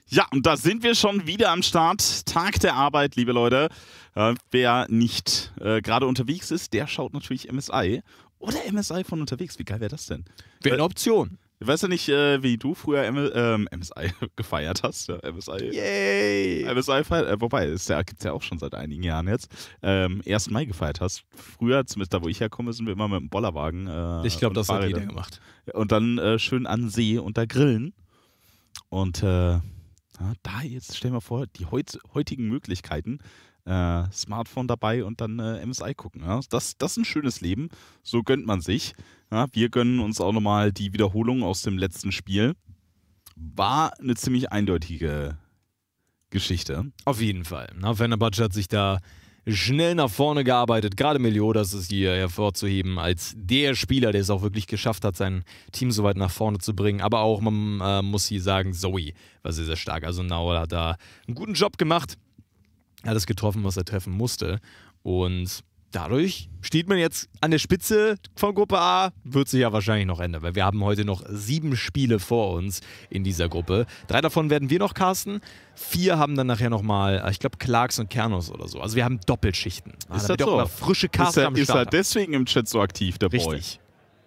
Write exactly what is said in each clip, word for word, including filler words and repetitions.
Ja, und da sind wir schon wieder am Start. Tag der Arbeit, liebe Leute. Äh, wer nicht äh, gerade unterwegs ist, der schaut natürlich M S I. Oder M S I von unterwegs. Wie geil wäre das denn? Wäre eine Option. Ich weiß ja nicht, äh, wie du früher M ähm, M S I gefeiert hast. Ja, M S I. Yay! M S I feiert, äh, wobei, es ja, gibt es ja auch schon seit einigen Jahren jetzt. Ähm, ersten Mai gefeiert hast. Früher, zumindest da, wo ich herkomme, sind wir immer mit dem Bollerwagen. Äh, ich glaube, das hat Fahrrädern. jeder gemacht. Und dann äh, schön an See und da grillen. Und äh, ja, da jetzt, stell dir mal vor, die heut, heutigen Möglichkeiten. Äh, Smartphone dabei und dann äh, M S I gucken. Ja? Das, das ist ein schönes Leben. So gönnt man sich. Ja? Wir gönnen uns auch nochmal die Wiederholung aus dem letzten Spiel. War eine ziemlich eindeutige Geschichte. Auf jeden Fall. Na, Fenerbahce hat sich da schnell nach vorne gearbeitet. Gerade Meliodas ist hier hervorzuheben als der Spieler, der es auch wirklich geschafft hat, sein Team so weit nach vorne zu bringen. Aber auch, man äh, muss hier sagen, Zoe war sehr, sehr stark. Also Nauer hat da einen guten Job gemacht. Alles getroffen, was er treffen musste. Und dadurch steht man jetzt an der Spitze von Gruppe A. Wird sich ja wahrscheinlich noch ändern, weil wir haben heute noch sieben Spiele vor uns in dieser Gruppe. Drei davon werden wir noch casten. Vier haben dann nachher nochmal, ich glaube, Clarks und Kernos oder so. Also wir haben Doppelschichten. Ist das so? Auch frische Caster ist er, am Start. Ist er deswegen im Chat so aktiv, der Boy? Richtig.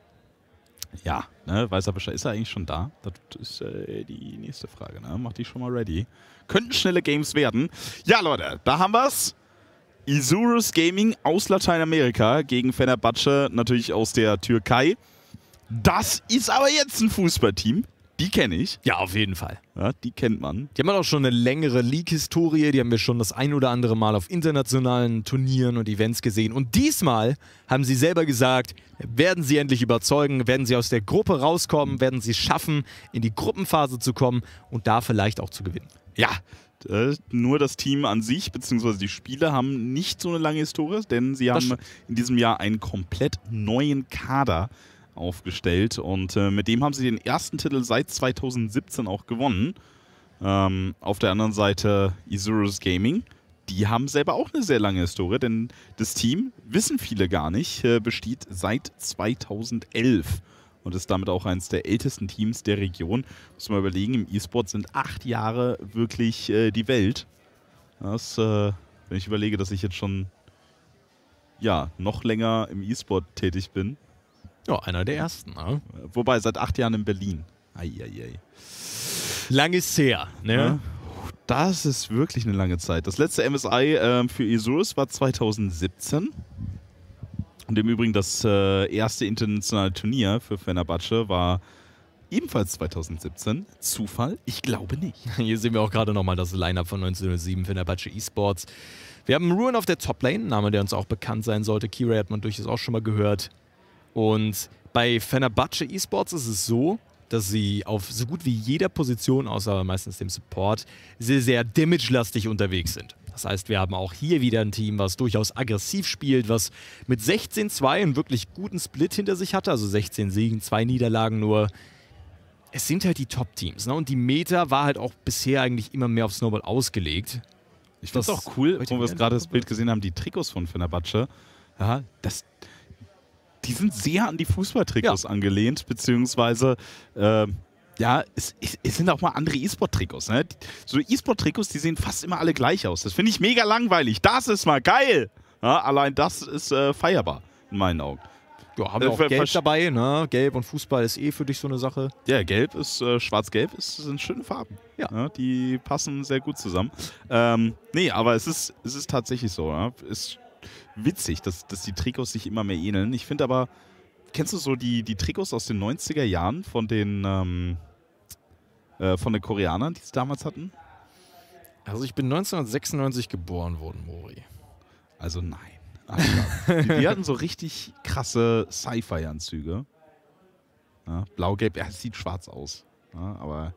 Ja, ne, weiß er Bescheid. Ist er eigentlich schon da? Das ist äh, die nächste Frage. Ne? Mach die schon mal ready. Könnten schnelle Games werden. Ja, Leute, da haben wir's. Isurus Gaming aus Lateinamerika gegen Fenerbahce, natürlich aus der Türkei. Das ist aber jetzt ein Fußballteam. Die kenne ich. Ja, auf jeden Fall. Ja, die kennt man. Die haben auch schon eine längere League-Historie. Die haben wir schon das ein oder andere Mal auf internationalen Turnieren und Events gesehen. Und diesmal haben sie selber gesagt, werden sie endlich überzeugen, werden sie aus der Gruppe rauskommen, werden sie es schaffen, in die Gruppenphase zu kommen und da vielleicht auch zu gewinnen. Ja, äh, nur das Team an sich, beziehungsweise die Spieler, haben nicht so eine lange Historie, denn sie haben in diesem Jahr einen komplett neuen Kader aufgestellt und äh, mit dem haben sie den ersten Titel seit zweitausendsiebzehn auch gewonnen. Ähm, auf der anderen Seite Isurus Gaming, die haben selber auch eine sehr lange Historie, denn das Team, wissen viele gar nicht, äh, besteht seit zweitausendelf und ist damit auch eines der ältesten Teams der Region. Muss man überlegen, im E-Sport sind acht Jahre wirklich äh, die Welt. Das, äh, wenn ich überlege, dass ich jetzt schon ja, noch länger im E-Sport tätig bin. Ja, einer der ersten. Ne? Wobei, seit acht Jahren in Berlin. Eieiei. Lang ist her. Ne? Ja, das ist wirklich eine lange Zeit. Das letzte M S I äh, für Isurus war zweitausendsiebzehn. Und im Übrigen das äh, erste internationale Turnier für Fenerbahce war ebenfalls zweitausendsiebzehn. Zufall? Ich glaube nicht. Hier sehen wir auch gerade nochmal das Line-Up von neunzehnhundertsieben Fenerbahce eSports. Wir haben Ruin auf der Toplane, Name, der uns auch bekannt sein sollte. Kira hat man durchaus auch schon mal gehört. Und bei Fenerbahce eSports ist es so, dass sie auf so gut wie jeder Position, außer meistens dem Support, sehr, sehr damage-lastig unterwegs sind. Das heißt, wir haben auch hier wieder ein Team, was durchaus aggressiv spielt, was mit sechzehn zwei einen wirklich guten Split hinter sich hatte, also sechzehn Siegen, zwei Niederlagen nur. Es sind halt die Top-Teams, ne? Und die Meta war halt auch bisher eigentlich immer mehr auf Snowball ausgelegt. Ich finde es auch cool, wo wir gerade das Bild gesehen haben, die Trikots von Fenerbahce. Ja, das... Die sind sehr an die Fußballtrikots ja. angelehnt, beziehungsweise, äh, ja, es, es sind auch mal andere E-Sport-Trikots. Ne? So E-Sport-Trikots, die sehen fast immer alle gleich aus. Das finde ich mega langweilig. Das ist mal geil. Ja, allein das ist äh, feierbar, in meinen Augen. Ja, haben wir auch äh, Gelb dabei, ne? Gelb und Fußball ist eh für dich so eine Sache. Ja, Gelb ist, äh, Schwarz-Gelb ist, sind schöne Farben. Ja. Ja, die passen sehr gut zusammen. Ähm, nee, aber es ist, es ist tatsächlich so, ja? Es witzig, dass, dass die Trikots sich immer mehr ähneln. Ich finde aber, kennst du so die, die Trikots aus den neunziger Jahren von den, ähm, äh, von den Koreanern, die es damals hatten? Also ich bin neunzehnhundertsechsundneunzig geboren worden, Mori. Also nein. Also, die, die hatten so richtig krasse Sci-Fi-Anzüge. Ja, blau-gelb, ja, es sieht schwarz aus. Ja, aber...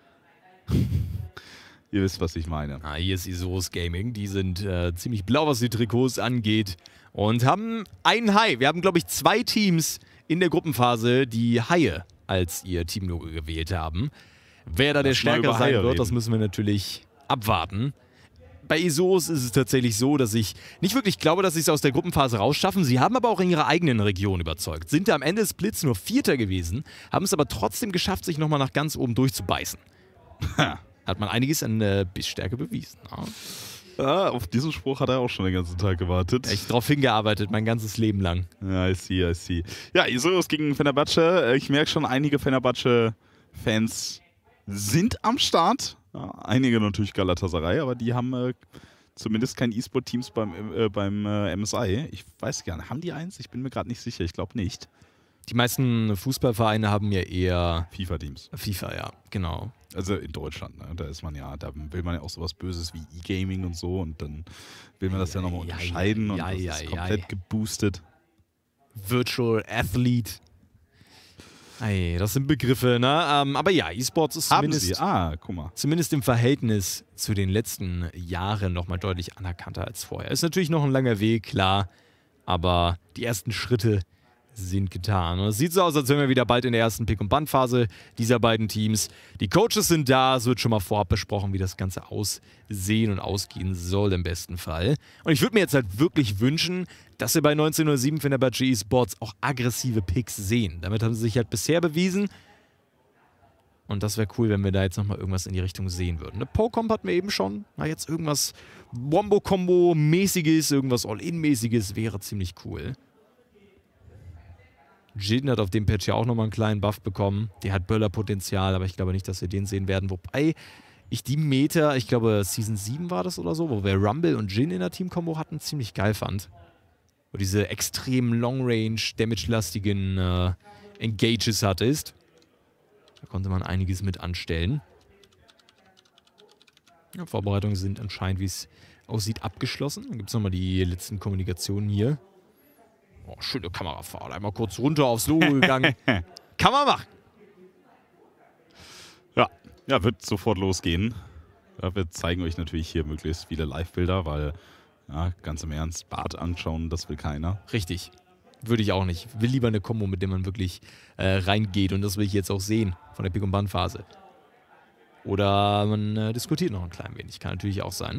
Ihr wisst, was ich meine. Ah, hier ist Isurus Gaming. Die sind äh, ziemlich blau, was die Trikots angeht. Und haben einen Hai. Wir haben, glaube ich, zwei Teams in der Gruppenphase, die Haie als ihr Teamlogo gewählt haben. Wer da der Stärker sein wird, reden. Das müssen wir natürlich abwarten. Bei Isurus ist es tatsächlich so, dass ich nicht wirklich glaube, dass sie es aus der Gruppenphase rausschaffen. Sie haben aber auch in ihrer eigenen Region überzeugt. Sind da am Ende des Splits nur Vierter gewesen, haben es aber trotzdem geschafft, sich nochmal nach ganz oben durchzubeißen. hat man einiges an äh, Bissstärke bewiesen. Ja. Ja, auf diesen Spruch hat er auch schon den ganzen Tag gewartet. Echt drauf hingearbeitet, mein ganzes Leben lang. Ja, I see, I see. Ja, Isurus gegen Fenerbahce. Ich merke schon, einige Fenerbahce-Fans sind am Start. Ja, einige natürlich Galatasaray, aber die haben äh, zumindest kein E-Sport-Teams beim, äh, beim äh, M S I. Ich weiß gar nicht, haben die eins? Ich bin mir gerade nicht sicher, ich glaube nicht. Die meisten Fußballvereine haben ja eher FIFA-Teams. FIFA, ja, genau. Also in Deutschland, ne? Da ist man ja, da will man ja auch sowas Böses wie E-Gaming und so und dann will man das ja, ja nochmal unterscheiden ja, und ja, das ist ja, komplett ja. geboostet. Virtual Athlete. Ey, das sind Begriffe, ne? Ähm, aber ja, E-Sports ist Haben zumindest, Sie? Ah, guck mal. zumindest im Verhältnis zu den letzten Jahren nochmal deutlich anerkannter als vorher. Ist natürlich noch ein langer Weg, klar, aber die ersten Schritte sind getan. Und es sieht so aus, als wären wir wieder bald in der ersten Pick- und Ban-Phase dieser beiden Teams. Die Coaches sind da, es wird schon mal vorab besprochen, wie das Ganze aussehen und ausgehen soll im besten Fall. Und ich würde mir jetzt halt wirklich wünschen, dass wir bei neunzehn null sieben Fenerbahce E-Sports auch aggressive Picks sehen. Damit haben sie sich halt bisher bewiesen. Und das wäre cool, wenn wir da jetzt nochmal irgendwas in die Richtung sehen würden. Eine Pocomp hatten wir eben schon. Na, jetzt irgendwas Wombo-Combo-mäßiges, irgendwas All-In-mäßiges wäre ziemlich cool. Jin hat auf dem Patch ja auch nochmal einen kleinen Buff bekommen. Der hat Böller-Potenzial, aber ich glaube nicht, dass wir den sehen werden. Wobei ich die Meter, ich glaube Season sieben war das oder so, wo wir Rumble und Jin in der Team-Kombo hatten, ziemlich geil fand. Wo diese extrem Long-Range, damage-lastigen äh, Engages hattest. Da konnte man einiges mit anstellen. Ja, Vorbereitungen sind anscheinend, wie es aussieht, abgeschlossen. Dann gibt es nochmal die letzten Kommunikationen hier. Oh, schöne Kamerafahrt. Einmal kurz runter aufs Logo gegangen. Kann man machen. Ja, ja, wird sofort losgehen. Ja, wir zeigen euch natürlich hier möglichst viele Live-Bilder, weil, ja, ganz im Ernst, Bart anschauen, das will keiner. Richtig. Würde ich auch nicht. Will lieber eine Kombo, mit der man wirklich äh, reingeht. Und das will ich jetzt auch sehen von der Pick- und Ban-Phase. Oder man äh, diskutiert noch ein klein wenig. Kann natürlich auch sein.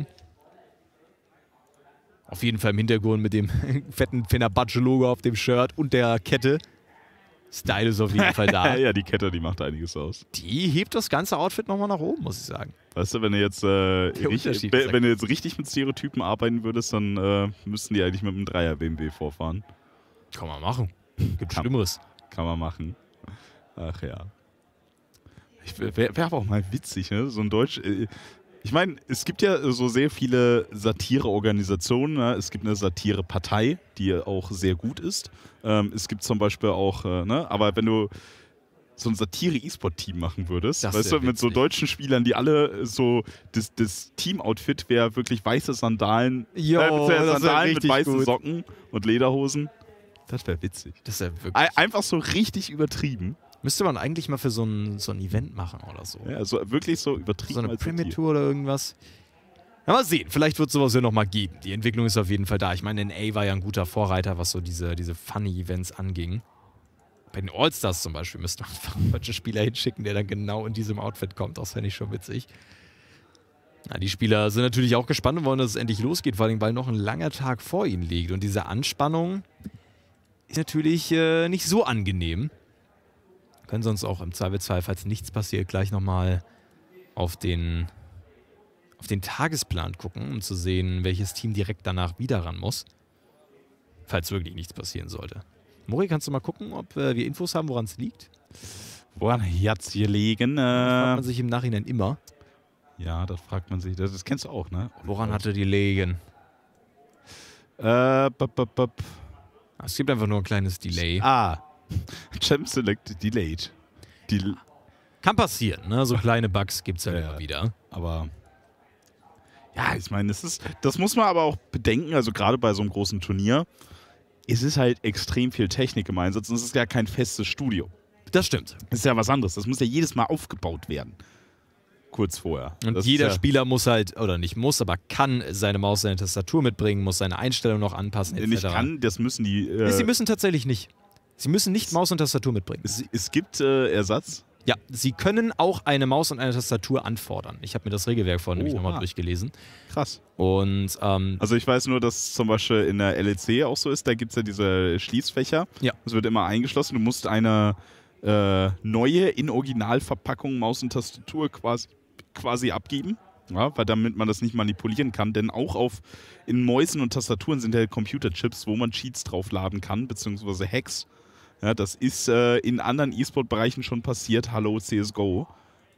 Auf jeden Fall im Hintergrund mit dem fetten Fenerbahce-Logo auf dem Shirt und der Kette. Style ist auf jeden Fall da. Ja, die Kette, die macht einiges aus. Die hebt das ganze Outfit nochmal nach oben, muss ich sagen. Weißt du, wenn du jetzt, äh, richtig, wenn, wenn du jetzt richtig mit Stereotypen arbeiten würdest, dann äh, müssten die eigentlich mit einem Dreier-B M W vorfahren. Kann man machen. Gibt kann, Schlimmeres. Kann man machen. Ach ja. Wäre wär aber auch mal witzig, ne? So ein Deutsch... Äh, Ich meine, es gibt ja so sehr viele Satire-Organisationen. Ne? Es gibt eine Satire-Partei, die auch sehr gut ist. Ähm, es gibt zum Beispiel auch, äh, ne? aber wenn du so ein Satire-E-Sport-Team machen würdest, das weißt du, mit so deutschen Spielern, die alle so, das, das Team-Outfit wäre wirklich weiße Sandalen, jo, äh, Sandalen mit weißen gut. Socken und Lederhosen. Das wäre witzig. Das wäre wirklich. Einfach so richtig übertrieben. Müsste man eigentlich mal für so ein, so ein Event machen oder so. Ja, also wirklich so übertrieben. So eine Premier-Tour oder irgendwas. Ja, mal sehen. Vielleicht wird es sowas ja nochmal geben. Die Entwicklung ist auf jeden Fall da. Ich meine, N A war ja ein guter Vorreiter, was so diese, diese Funny-Events anging. Bei den All-Stars zum Beispiel müsste man einfach einen deutschen Spieler hinschicken, der dann genau in diesem Outfit kommt. Das fände ich schon witzig. Na, die Spieler sind natürlich auch gespannt und wollen, dass es endlich losgeht, vor allem, weil noch ein langer Tag vor ihnen liegt. Und diese Anspannung ist natürlich äh, nicht so angenehm. Können sonst auch im Zweifelsfall, falls nichts passiert, gleich nochmal auf den, auf den Tagesplan gucken, um zu sehen, welches Team direkt danach wieder ran muss. Falls wirklich nichts passieren sollte. Mori, kannst du mal gucken, ob äh, wir Infos haben, woran es liegt? Woran hat's hier liegen? Äh, das fragt man sich im Nachhinein immer. Ja, das fragt man sich. Das, das kennst du auch, ne? Woran hatte die liegen? Äh, bup, bup, bup. Es gibt einfach nur ein kleines Delay. Ah. Champ Select Delayed. Del Kann passieren, ne? So kleine Bugs gibt es ja, ja immer wieder. Aber ja, ich meine, das ist, das muss man aber auch bedenken, also gerade bei so einem großen Turnier, es ist halt extrem viel Technik im Einsatz und es ist ja kein festes Studio. Das stimmt. Das ist ja was anderes. Das muss ja jedes Mal aufgebaut werden. Kurz vorher. Und das jeder ja Spieler muss halt, oder nicht muss, aber kann seine Maus, seine Tastatur mitbringen, muss seine Einstellung noch anpassen, et cetera. Nicht kann, das müssen die... Äh nee, sie müssen tatsächlich nicht. Sie müssen nicht Maus und Tastatur mitbringen. Es, es gibt äh, Ersatz? Ja, sie können auch eine Maus und eine Tastatur anfordern. Ich habe mir das Regelwerk vorhin nämlich nochmal durchgelesen. Krass. Und, ähm, also ich weiß nur, dass zum Beispiel in der L E C auch so ist, da gibt es ja diese Schließfächer. Ja. Das wird immer eingeschlossen. Du musst eine äh, neue, in Originalverpackung Maus und Tastatur quasi quasi abgeben. Ja, weil damit man das nicht manipulieren kann, denn auch auf in Mäusen und Tastaturen sind ja Computerchips, wo man Cheats draufladen kann, beziehungsweise Hacks. Ja, das ist äh, in anderen E-Sport-Bereichen schon passiert. Hallo C S G O.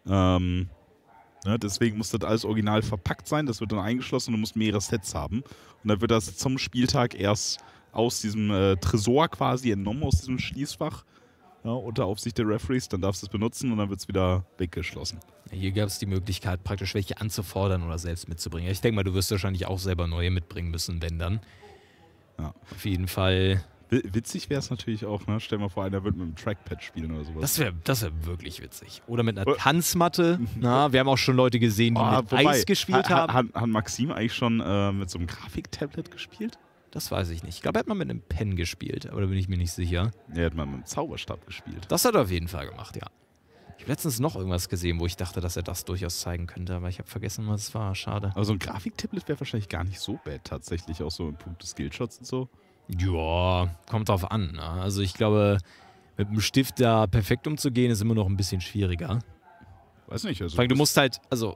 Ähm, ja, deswegen muss das alles original verpackt sein. Das wird dann eingeschlossen und du musst mehrere Sets haben. Und dann wird das zum Spieltag erst aus diesem äh, Tresor quasi entnommen, aus diesem Schließfach. Ja, unter Aufsicht der Referees, dann darfst du es benutzen und dann wird es wieder weggeschlossen. Hier gab es die Möglichkeit, praktisch welche anzufordern oder selbst mitzubringen. Ich denke mal, du wirst wahrscheinlich auch selber neue mitbringen müssen, wenn dann. Ja. Auf jeden Fall. Witzig wäre es natürlich auch, ne? Stell dir mal vor, einer wird mit einem Trackpad spielen oder sowas. Das wäre das wär wirklich witzig. Oder mit einer Tanzmatte. Na, wir haben auch schon Leute gesehen, die oh, mit wobei, Eis gespielt ha, ha, haben. Hat, hat Maxim eigentlich schon äh, mit so einem Grafiktablet gespielt? Das weiß ich nicht. Ich glaube, er hat mal mit einem Pen gespielt, aber da bin ich mir nicht sicher. Er hat mal mit einem Zauberstab gespielt. Das hat er auf jeden Fall gemacht, ja. Ich habe letztens noch irgendwas gesehen, wo ich dachte, dass er das durchaus zeigen könnte, aber ich habe vergessen, was es war. Schade. Aber so ein Grafiktablet wäre wahrscheinlich gar nicht so bad tatsächlich, auch so in puncto Skillshots und so. Ja, kommt drauf an. Ne? Also ich glaube, mit einem Stift da perfekt umzugehen, ist immer noch ein bisschen schwieriger. Weiß nicht. Also Weil du musst halt, also...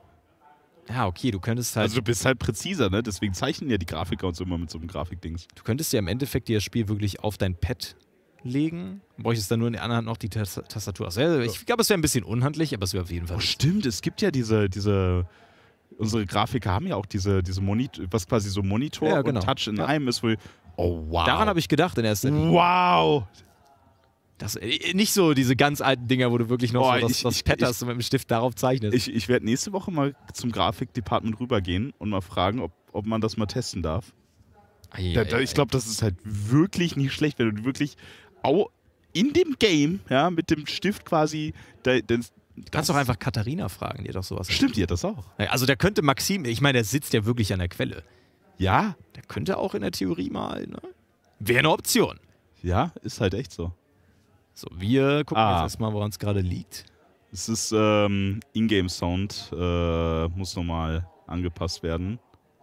Ja, okay, du könntest halt... Also du bist halt präziser, ne? Deswegen zeichnen ja die Grafiker uns immer mit so einem Grafikdings. Du könntest ja im Endeffekt dir das Spiel wirklich auf dein Pad legen. Du bräuchtest dann nur in der anderen Hand noch die Tastatur. Also, ich glaube, es wäre ein bisschen unhandlich, aber es wäre auf jeden Fall... Oh, stimmt, es gibt ja diese... diese unsere Grafiker haben ja auch diese, diese Monitor, was quasi so Monitor ja, genau. und Touch in ja. einem ist, wo... Oh, wow. Daran habe ich gedacht in erster Linie. Wow! Das, nicht so diese ganz alten Dinger, wo du wirklich noch Boah, so das, ich, das ich, Pad ich, hast und mit dem Stift darauf zeichnest. Ich, ich werde nächste Woche mal zum Grafikdepartment rübergehen und mal fragen, ob, ob man das mal testen darf. Ei, da, ei, da, ich ei. glaube, das ist halt wirklich nicht schlecht, wenn du wirklich au, in dem Game, ja, mit dem Stift quasi... Da, das, du kannst doch einfach Katharina fragen, die hat doch sowas. Stimmt, die hat das auch. Also da könnte Maxim, ich meine, der sitzt ja wirklich an der Quelle. Ja? Der könnte auch in der Theorie mal, ne? Wäre eine Option. Ja, ist halt echt so. So, wir gucken Ah. jetzt erstmal, woran es gerade liegt. Es ist ähm, Ingame-Sound, äh, muss nochmal angepasst werden.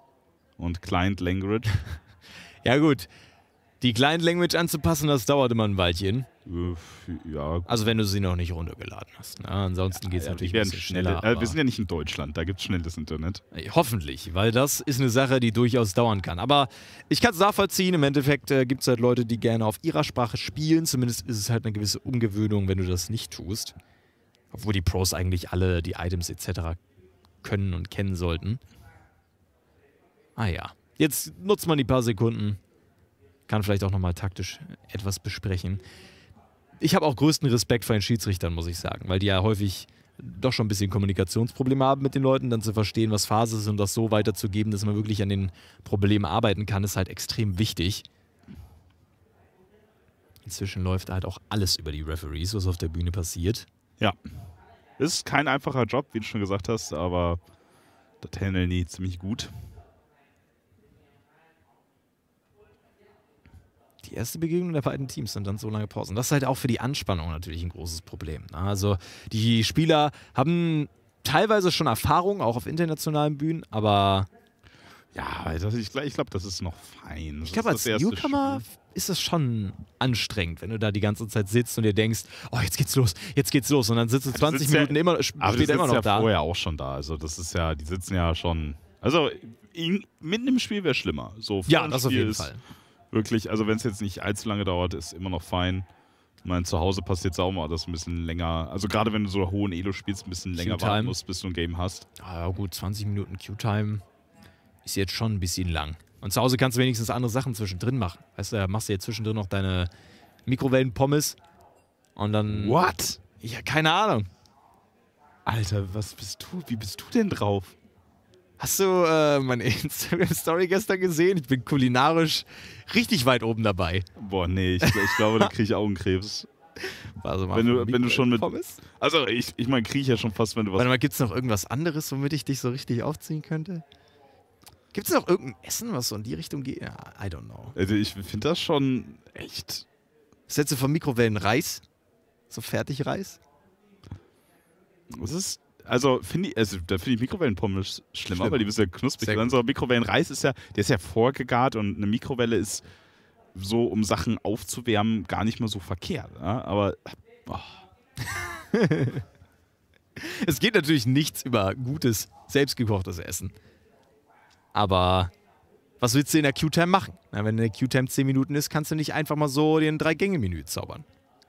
Und Client-Language. Ja gut, die Client-Language anzupassen, das dauert immer ein Weilchen. Äh, ja. Also wenn du sie noch nicht runtergeladen hast. Ne? Ansonsten ja, geht es ja, natürlich wir, ein bisschen schnelle, schneller. äh, wir sind ja nicht in Deutschland, da gibt es schnelles Internet. Hoffentlich, weil das ist eine Sache, die durchaus dauern kann. Aber ich kann es nachvollziehen, im Endeffekt äh, gibt es halt Leute, die gerne auf ihrer Sprache spielen. Zumindest ist es halt eine gewisse Umgewöhnung, wenn du das nicht tust. Obwohl die Pros eigentlich alle die Items et cetera können und kennen sollten. Ah ja, jetzt nutzt man die paar Sekunden. Kann vielleicht auch nochmal taktisch etwas besprechen. Ich habe auch größten Respekt vor den Schiedsrichtern, muss ich sagen, weil die ja häufig doch schon ein bisschen Kommunikationsprobleme haben mit den Leuten, dann zu verstehen, was Phase ist und das so weiterzugeben, dass man wirklich an den Problemen arbeiten kann, ist halt extrem wichtig. Inzwischen läuft halt auch alles über die Referees, was auf der Bühne passiert. Ja. Ist kein einfacher Job, wie du schon gesagt hast, aber das handeln die ziemlich gut. Die erste Begegnung der beiden Teams sind dann so lange Pausen. Das ist halt auch für die Anspannung natürlich ein großes Problem. Also die Spieler haben teilweise schon Erfahrung, auch auf internationalen Bühnen, aber... Ja, das, ich, ich glaube, das ist noch fein. Das ich glaube, als Newcomer Spiel. ist das schon anstrengend, wenn du da die ganze Zeit sitzt und dir denkst, oh, jetzt geht's los, jetzt geht's los. Und dann sitzt du zwanzig ja, Minuten immer, steht er immer noch ja da. vorher auch schon da. Also das ist ja, die sitzen ja schon... Also in, mitten im Spiel wäre schlimmer. So, ja, das auf jeden ist Fall. Wirklich, also wenn es jetzt nicht allzu lange dauert, ist immer noch fein. Ich meine, zu Hause passiert es auch mal, dass ein bisschen länger, also gerade wenn du so hohen Elo spielst, ein bisschen länger warten musst, bis du ein Game hast. Ja gut, zwanzig Minuten Q-Time ist jetzt schon ein bisschen lang. Und zu Hause kannst du wenigstens andere Sachen zwischendrin machen. Weißt du, da machst du jetzt zwischendrin noch deine Mikrowellenpommes und dann... What? Ja, keine Ahnung. Alter, was bist du? Wie bist du denn drauf? Hast du äh, meine Instagram-Story gestern gesehen? Ich bin kulinarisch richtig weit oben dabei. Boah, nee, ich, ich glaube, da kriege ich Augenkrebs. Also mal wenn, du, wenn du schon mit... Pommes? Also ich, ich meine, kriege ich ja schon fast, wenn du was... Warte mal, gibt es noch irgendwas anderes, womit ich dich so richtig aufziehen könnte? Gibt es noch irgendein Essen, was so in die Richtung geht? Ja, I don't know. Also ich finde das schon echt... Sätze von Mikrowellen Reis? So Fertigreis? Das ist... Also, finde ich, also da finde ich Mikrowellenpommes schlimmer, Schlimm. weil die bist ja knusprig. Sehr Dann so Mikrowellenreis ist ja, der ist ja vorgegart und eine Mikrowelle ist so, um Sachen aufzuwärmen, gar nicht mehr so verkehrt. Ja? Aber, oh. Es geht natürlich nichts über gutes, selbstgekochtes Essen. Aber was willst du in der Q-Time machen? Na, wenn eine Q-Time zehn Minuten ist, kannst du nicht einfach mal so den Drei-Gänge-Menü zaubern.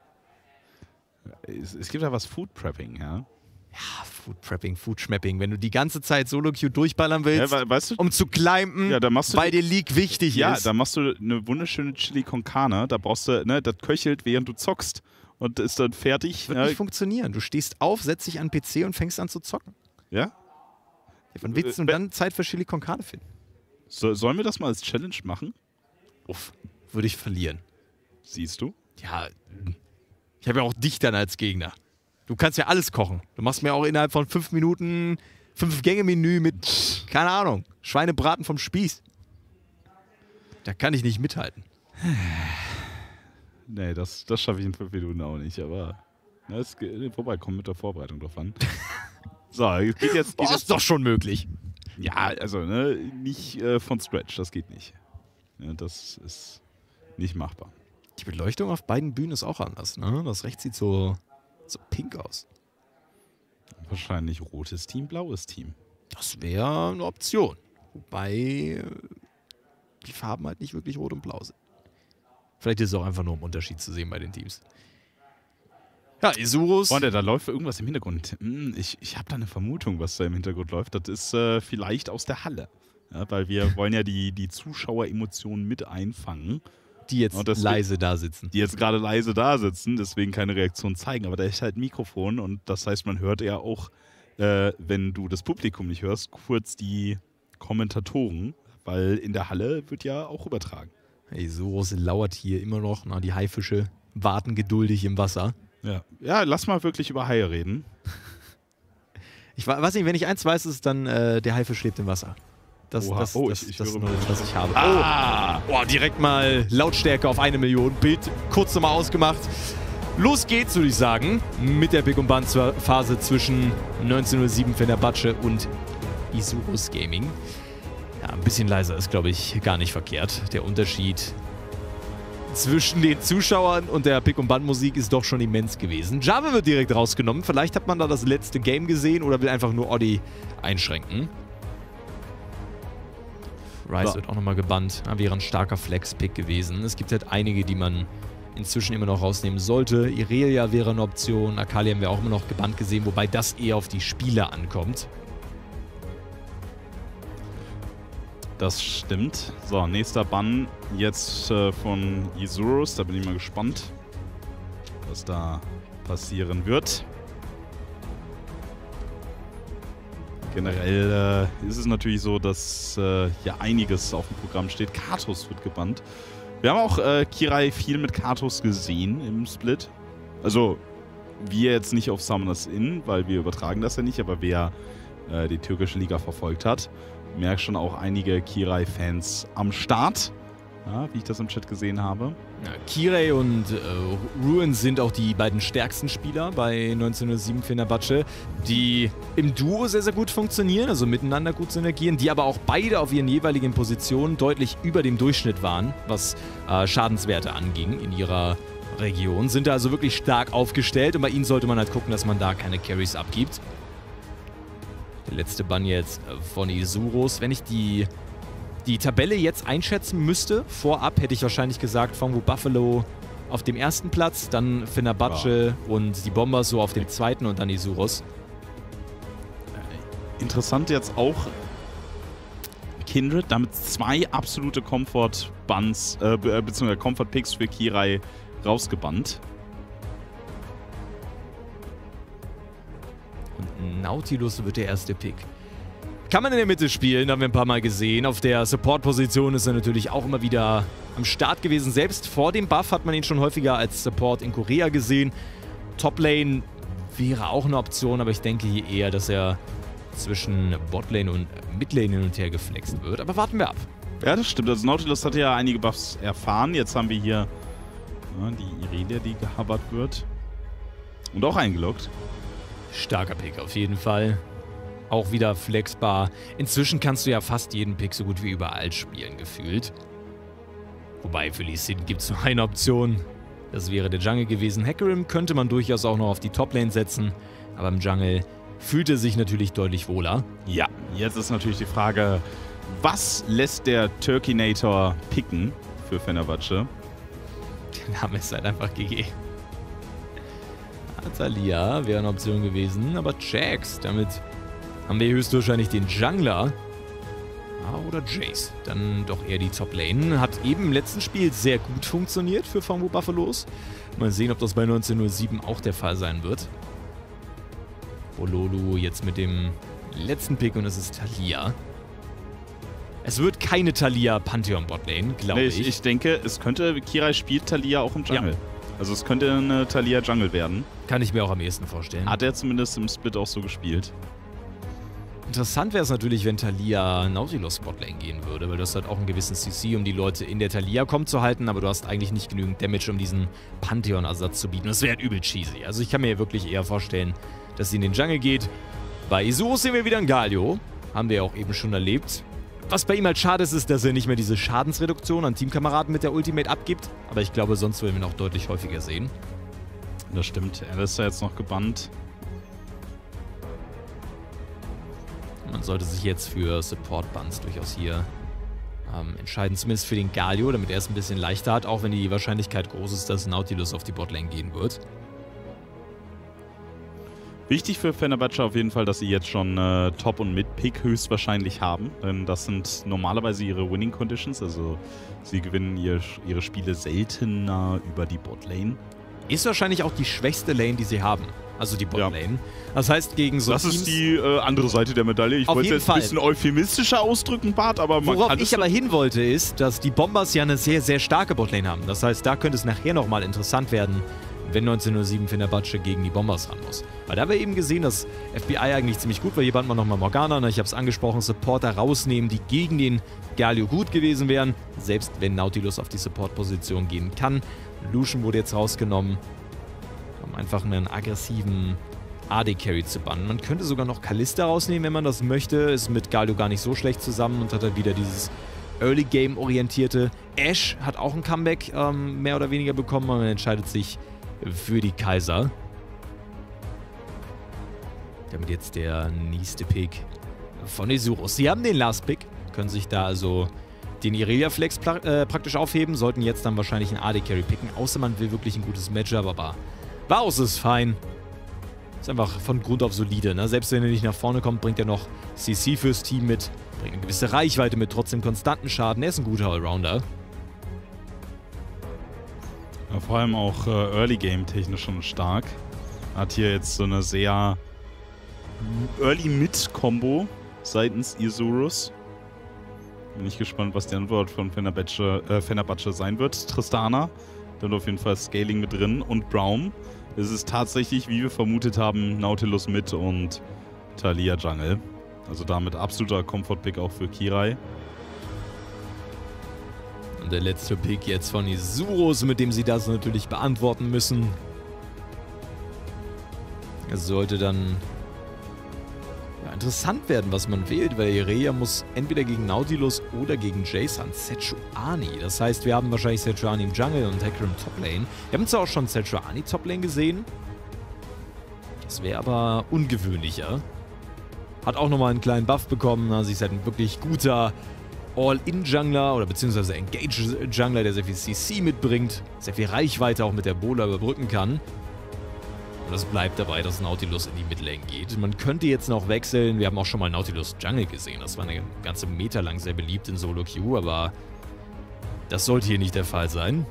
Es, es gibt ja was Food Prepping, ja. Ja, Food Prepping, Food Schmapping. Wenn du die ganze Zeit Solo-Queue durchballern willst, ja, weißt du, um zu climben, ja, machst du weil dir League wichtig ja, ist. Ja, da machst du eine wunderschöne Chili con Carne. Da brauchst du, ne, das köchelt, während du zockst. Und ist dann fertig. Wird ja. nicht funktionieren. Du stehst auf, setzt dich an den P C und fängst an zu zocken. Ja? Ja, wann willst du dann Zeit für Chili con Carne finden? So, sollen wir das mal als Challenge machen? Uff, würde ich verlieren. Siehst du? Ja, ich habe ja auch dich dann als Gegner. Du kannst ja alles kochen. Du machst mir auch innerhalb von fünf Minuten Fünf-Gänge-Menü mit, keine Ahnung, Schweinebraten vom Spieß. Da kann ich nicht mithalten. Nee, das, das schaffe ich in fünf Minuten auch nicht, aber na, es geht vorbei, kommt mit der Vorbereitung drauf an. So, es geht jetzt. Geht Boah, jetzt ist doch schon möglich. Ja, also ne, nicht äh, von Scratch, das geht nicht. Ja, das ist nicht machbar. Die Beleuchtung auf beiden Bühnen ist auch anders, ne? Das rechts sieht so, so pink aus. Wahrscheinlich rotes Team, blaues Team. Das wäre eine Option. Wobei die Farben halt nicht wirklich rot und blau sind. Vielleicht ist es auch einfach nur um Unterschied zu sehen bei den Teams. Ja, Isurus. Freunde, da läuft irgendwas im Hintergrund. Ich, ich habe da eine Vermutung, was da im Hintergrund läuft. Das ist äh, vielleicht aus der Halle. Ja, weil wir wollen ja die, die Zuschaueremotionen mit einfangen. Die jetzt deswegen, leise da sitzen. Die jetzt gerade leise da sitzen, deswegen keine Reaktion zeigen. Aber da ist halt ein Mikrofon und das heißt, man hört ja auch, äh, wenn du das Publikum nicht hörst, kurz die Kommentatoren, weil in der Halle wird ja auch übertragen. Isurus lauert hier immer noch. Na, die Haifische warten geduldig im Wasser. Ja. ja, lass mal wirklich über Haie reden. Ich weiß nicht, wenn ich eins weiß, ist es dann, äh, der Haifisch lebt im Wasser. Das, Oha. das, oh, das, ich, ich das ist höre nur das, was ich habe. Ah. Oh. oh, direkt mal Lautstärke auf eine Million. Bild kurz nochmal ausgemacht. Los geht's, würde ich sagen, mit der Pick- und Ban-Phase zwischen neunzehn null sieben Fenerbahce und Isurus Gaming. Ja, ein bisschen leiser ist, glaube ich, gar nicht verkehrt. Der Unterschied zwischen den Zuschauern und der Pick- und Ban-Musik ist doch schon immens gewesen. Java wird direkt rausgenommen. Vielleicht hat man da das letzte Game gesehen oder will einfach nur Oddi einschränken. Ryze ja. wird auch nochmal gebannt. Ja, wäre ein starker Flex-Pick gewesen. Es gibt halt einige, die man inzwischen immer noch rausnehmen sollte. Irelia wäre eine Option. Akali haben wir auch immer noch gebannt gesehen, wobei das eher auf die Spieler ankommt. Das stimmt. So, nächster Bann jetzt äh, von Isurus. Da bin ich mal gespannt, was da passieren wird. Generell äh, ist es natürlich so, dass äh, hier einiges auf dem Programm steht. Katos wird gebannt. Wir haben auch äh, Kirai viel mit Katos gesehen im Split. Also wir jetzt nicht auf Summoners Inn, weil wir übertragen das ja nicht, aber wer äh, die türkische Liga verfolgt hat, merkt schon auch einige Kirai-Fans am Start, ja, wie ich das im Chat gesehen habe. Ja, Kirai und äh, Ruin sind auch die beiden stärksten Spieler bei neunzehn null sieben Fenerbahce, die im Duo sehr, sehr gut funktionieren, also miteinander gut synergieren, die aber auch beide auf ihren jeweiligen Positionen deutlich über dem Durchschnitt waren, was äh, Schadenswerte anging in ihrer Region, sind da also wirklich stark aufgestellt und bei ihnen sollte man halt gucken, dass man da keine Carries abgibt. Der letzte Bann jetzt von Isurus. Wenn ich die, die Tabelle jetzt einschätzen müsste, vorab hätte ich wahrscheinlich gesagt, Fongo Buffalo auf dem ersten Platz, dann Fenerbahce ja. und die Bombers so auf dem zweiten und dann Isurus. Interessant jetzt auch Kindred, damit zwei absolute Comfort-Buns, äh, beziehungsweise Comfort-Picks für Kirai rausgebannt. Nautilus wird der erste Pick. Kann man in der Mitte spielen, haben wir ein paar Mal gesehen. Auf der Support-Position ist er natürlich auch immer wieder am Start gewesen. Selbst vor dem Buff hat man ihn schon häufiger als Support in Korea gesehen. Toplane wäre auch eine Option, aber ich denke hier eher, dass er zwischen Botlane und Midlane hin und her geflext wird. Aber warten wir ab. Ja, das stimmt. Also Nautilus hat ja einige Buffs erfahren. Jetzt haben wir hier ja, die Irelia, die gehabert wird. Und auch eingeloggt. Starker Pick auf jeden Fall. Auch wieder flexbar. Inzwischen kannst du ja fast jeden Pick so gut wie überall spielen, gefühlt. Wobei für Lee Sin gibt es nur eine Option. Das wäre der Jungle gewesen. Hecarim könnte man durchaus auch noch auf die Toplane setzen. Aber im Jungle fühlt er sich natürlich deutlich wohler. Ja, jetzt ist natürlich die Frage, was lässt der Turkinator picken für Fenerbahce? Der Name ist halt einfach G G. Taliyah wäre eine Option gewesen, aber Jax, damit haben wir höchstwahrscheinlich den Jungler. Ah, oder Jace. Dann doch eher die Top-Lane. Hat eben im letzten Spiel sehr gut funktioniert für Fangu Buffalos. Mal sehen, ob das bei neunzehn null sieben auch der Fall sein wird. Bololo jetzt mit dem letzten Pick und es ist Taliyah. Es wird keine Taliyah Pantheon Botlane, glaube nee, ich. ich. Ich denke, es könnte, Kirai spielt Taliyah auch im Jungle. Ja. Also es könnte eine Taliyah Jungle werden. Kann ich mir auch am ehesten vorstellen. Hat er zumindest im Split auch so gespielt. Interessant wäre es natürlich, wenn Taliyah Nautilus Botlane gehen würde, weil du hast halt auch einen gewissen C C, um die Leute in der Taliyah kommen zu halten, aber du hast eigentlich nicht genügend Damage, um diesen Pantheon-Ersatz zu bieten. Das wäre halt übel cheesy. Also ich kann mir wirklich eher vorstellen, dass sie in den Jungle geht. Bei Isurus sehen wir wieder einen Galio. Haben wir ja auch eben schon erlebt. Was bei ihm halt schade ist, ist, dass er nicht mehr diese Schadensreduktion an Teamkameraden mit der Ultimate abgibt. Aber ich glaube, sonst würden wir ihn auch deutlich häufiger sehen. Das stimmt. Er ist ja jetzt noch gebannt. Man sollte sich jetzt für Support-Buns durchaus hier ähm, entscheiden. Zumindest für den Galio, damit er es ein bisschen leichter hat. Auch wenn die Wahrscheinlichkeit groß ist, dass Nautilus auf die Botlane gehen wird. Wichtig für Fenerbahce auf jeden Fall, dass sie jetzt schon äh, Top- und Mid-Pick höchstwahrscheinlich haben. Denn das sind normalerweise ihre Winning Conditions. Also sie gewinnen ihr, ihre Spiele seltener über die Botlane. Ist wahrscheinlich auch die schwächste Lane, die sie haben. Also die Botlane. Ja. Das heißt, gegen so Das Teams ist die äh, andere Seite der Medaille. Ich wollte es jetzt ein bisschen euphemistischer ausdrücken, Bart, aber man Worauf kann ich aber hin wollte, ist, dass die Bombers ja eine sehr, sehr starke Botlane haben. Das heißt, da könnte es nachher nochmal interessant werden, wenn neunzehn null sieben Fenerbahce gegen die Bombers ran muss. Weil da haben wir eben gesehen, dass F B I eigentlich ziemlich gut war. Hier band man nochmal Morgana, ne? Ich habe es angesprochen, Supporter rausnehmen, die gegen den Galio gut gewesen wären, selbst wenn Nautilus auf die Support-Position gehen kann. Lucian wurde jetzt rausgenommen, um einfach einen aggressiven A D-Carry zu bannen. Man könnte sogar noch Kalista rausnehmen, wenn man das möchte. Ist mit Galio gar nicht so schlecht zusammen und hat halt wieder dieses Early-Game-orientierte. Ashe hat auch ein Comeback ähm, mehr oder weniger bekommen, aber man entscheidet sich für die Kaiser. Damit jetzt der nächste Pick von Isurus. Sie haben den Last Pick, können sich da also den Irelia Flex pra äh, praktisch aufheben, sollten jetzt dann wahrscheinlich einen A D-Carry picken, außer man will wirklich ein gutes Matchup, aber Varus ist fein. Ist einfach von Grund auf solide, ne? Selbst wenn er nicht nach vorne kommt, bringt er noch C C fürs Team mit, bringt eine gewisse Reichweite mit, trotzdem konstanten Schaden. Er ist ein guter Allrounder. Ja, vor allem auch äh, Early Game technisch schon stark. Hat hier jetzt so eine sehr Early-Mid-Kombo seitens Isurus. Bin ich gespannt, was die Antwort von Fenerbahce, äh, Fenerbahce sein wird. Tristana, dann auf jeden Fall Scaling mit drin und Braum. Es ist tatsächlich, wie wir vermutet haben, Nautilus mit und Taliyah Jungle. Also damit absoluter Comfort-Pick auch für Kirai. Und der letzte Pick jetzt von Isurus, mit dem sie das natürlich beantworten müssen. Es sollte dann ja, interessant werden, was man wählt, weil Irelia muss entweder gegen Nautilus oder gegen Jace an Sejuani. Das heißt, wir haben wahrscheinlich Sejuani im Jungle und Hecarim Toplane. Wir haben zwar auch schon Sejuani Toplane gesehen. Das wäre aber ungewöhnlicher. Hat auch nochmal einen kleinen Buff bekommen. Also ist halt ein wirklich guter All-In-Jungler oder beziehungsweise Engage-Jungler, der sehr viel C C mitbringt, sehr viel Reichweite auch mit der Bola überbrücken kann. Und das bleibt dabei, dass Nautilus in die Midlane geht. Man könnte jetzt noch wechseln. Wir haben auch schon mal Nautilus Jungle gesehen. Das war eine ganze Meter lang sehr beliebt in Solo-Queue, aber das sollte hier nicht der Fall sein.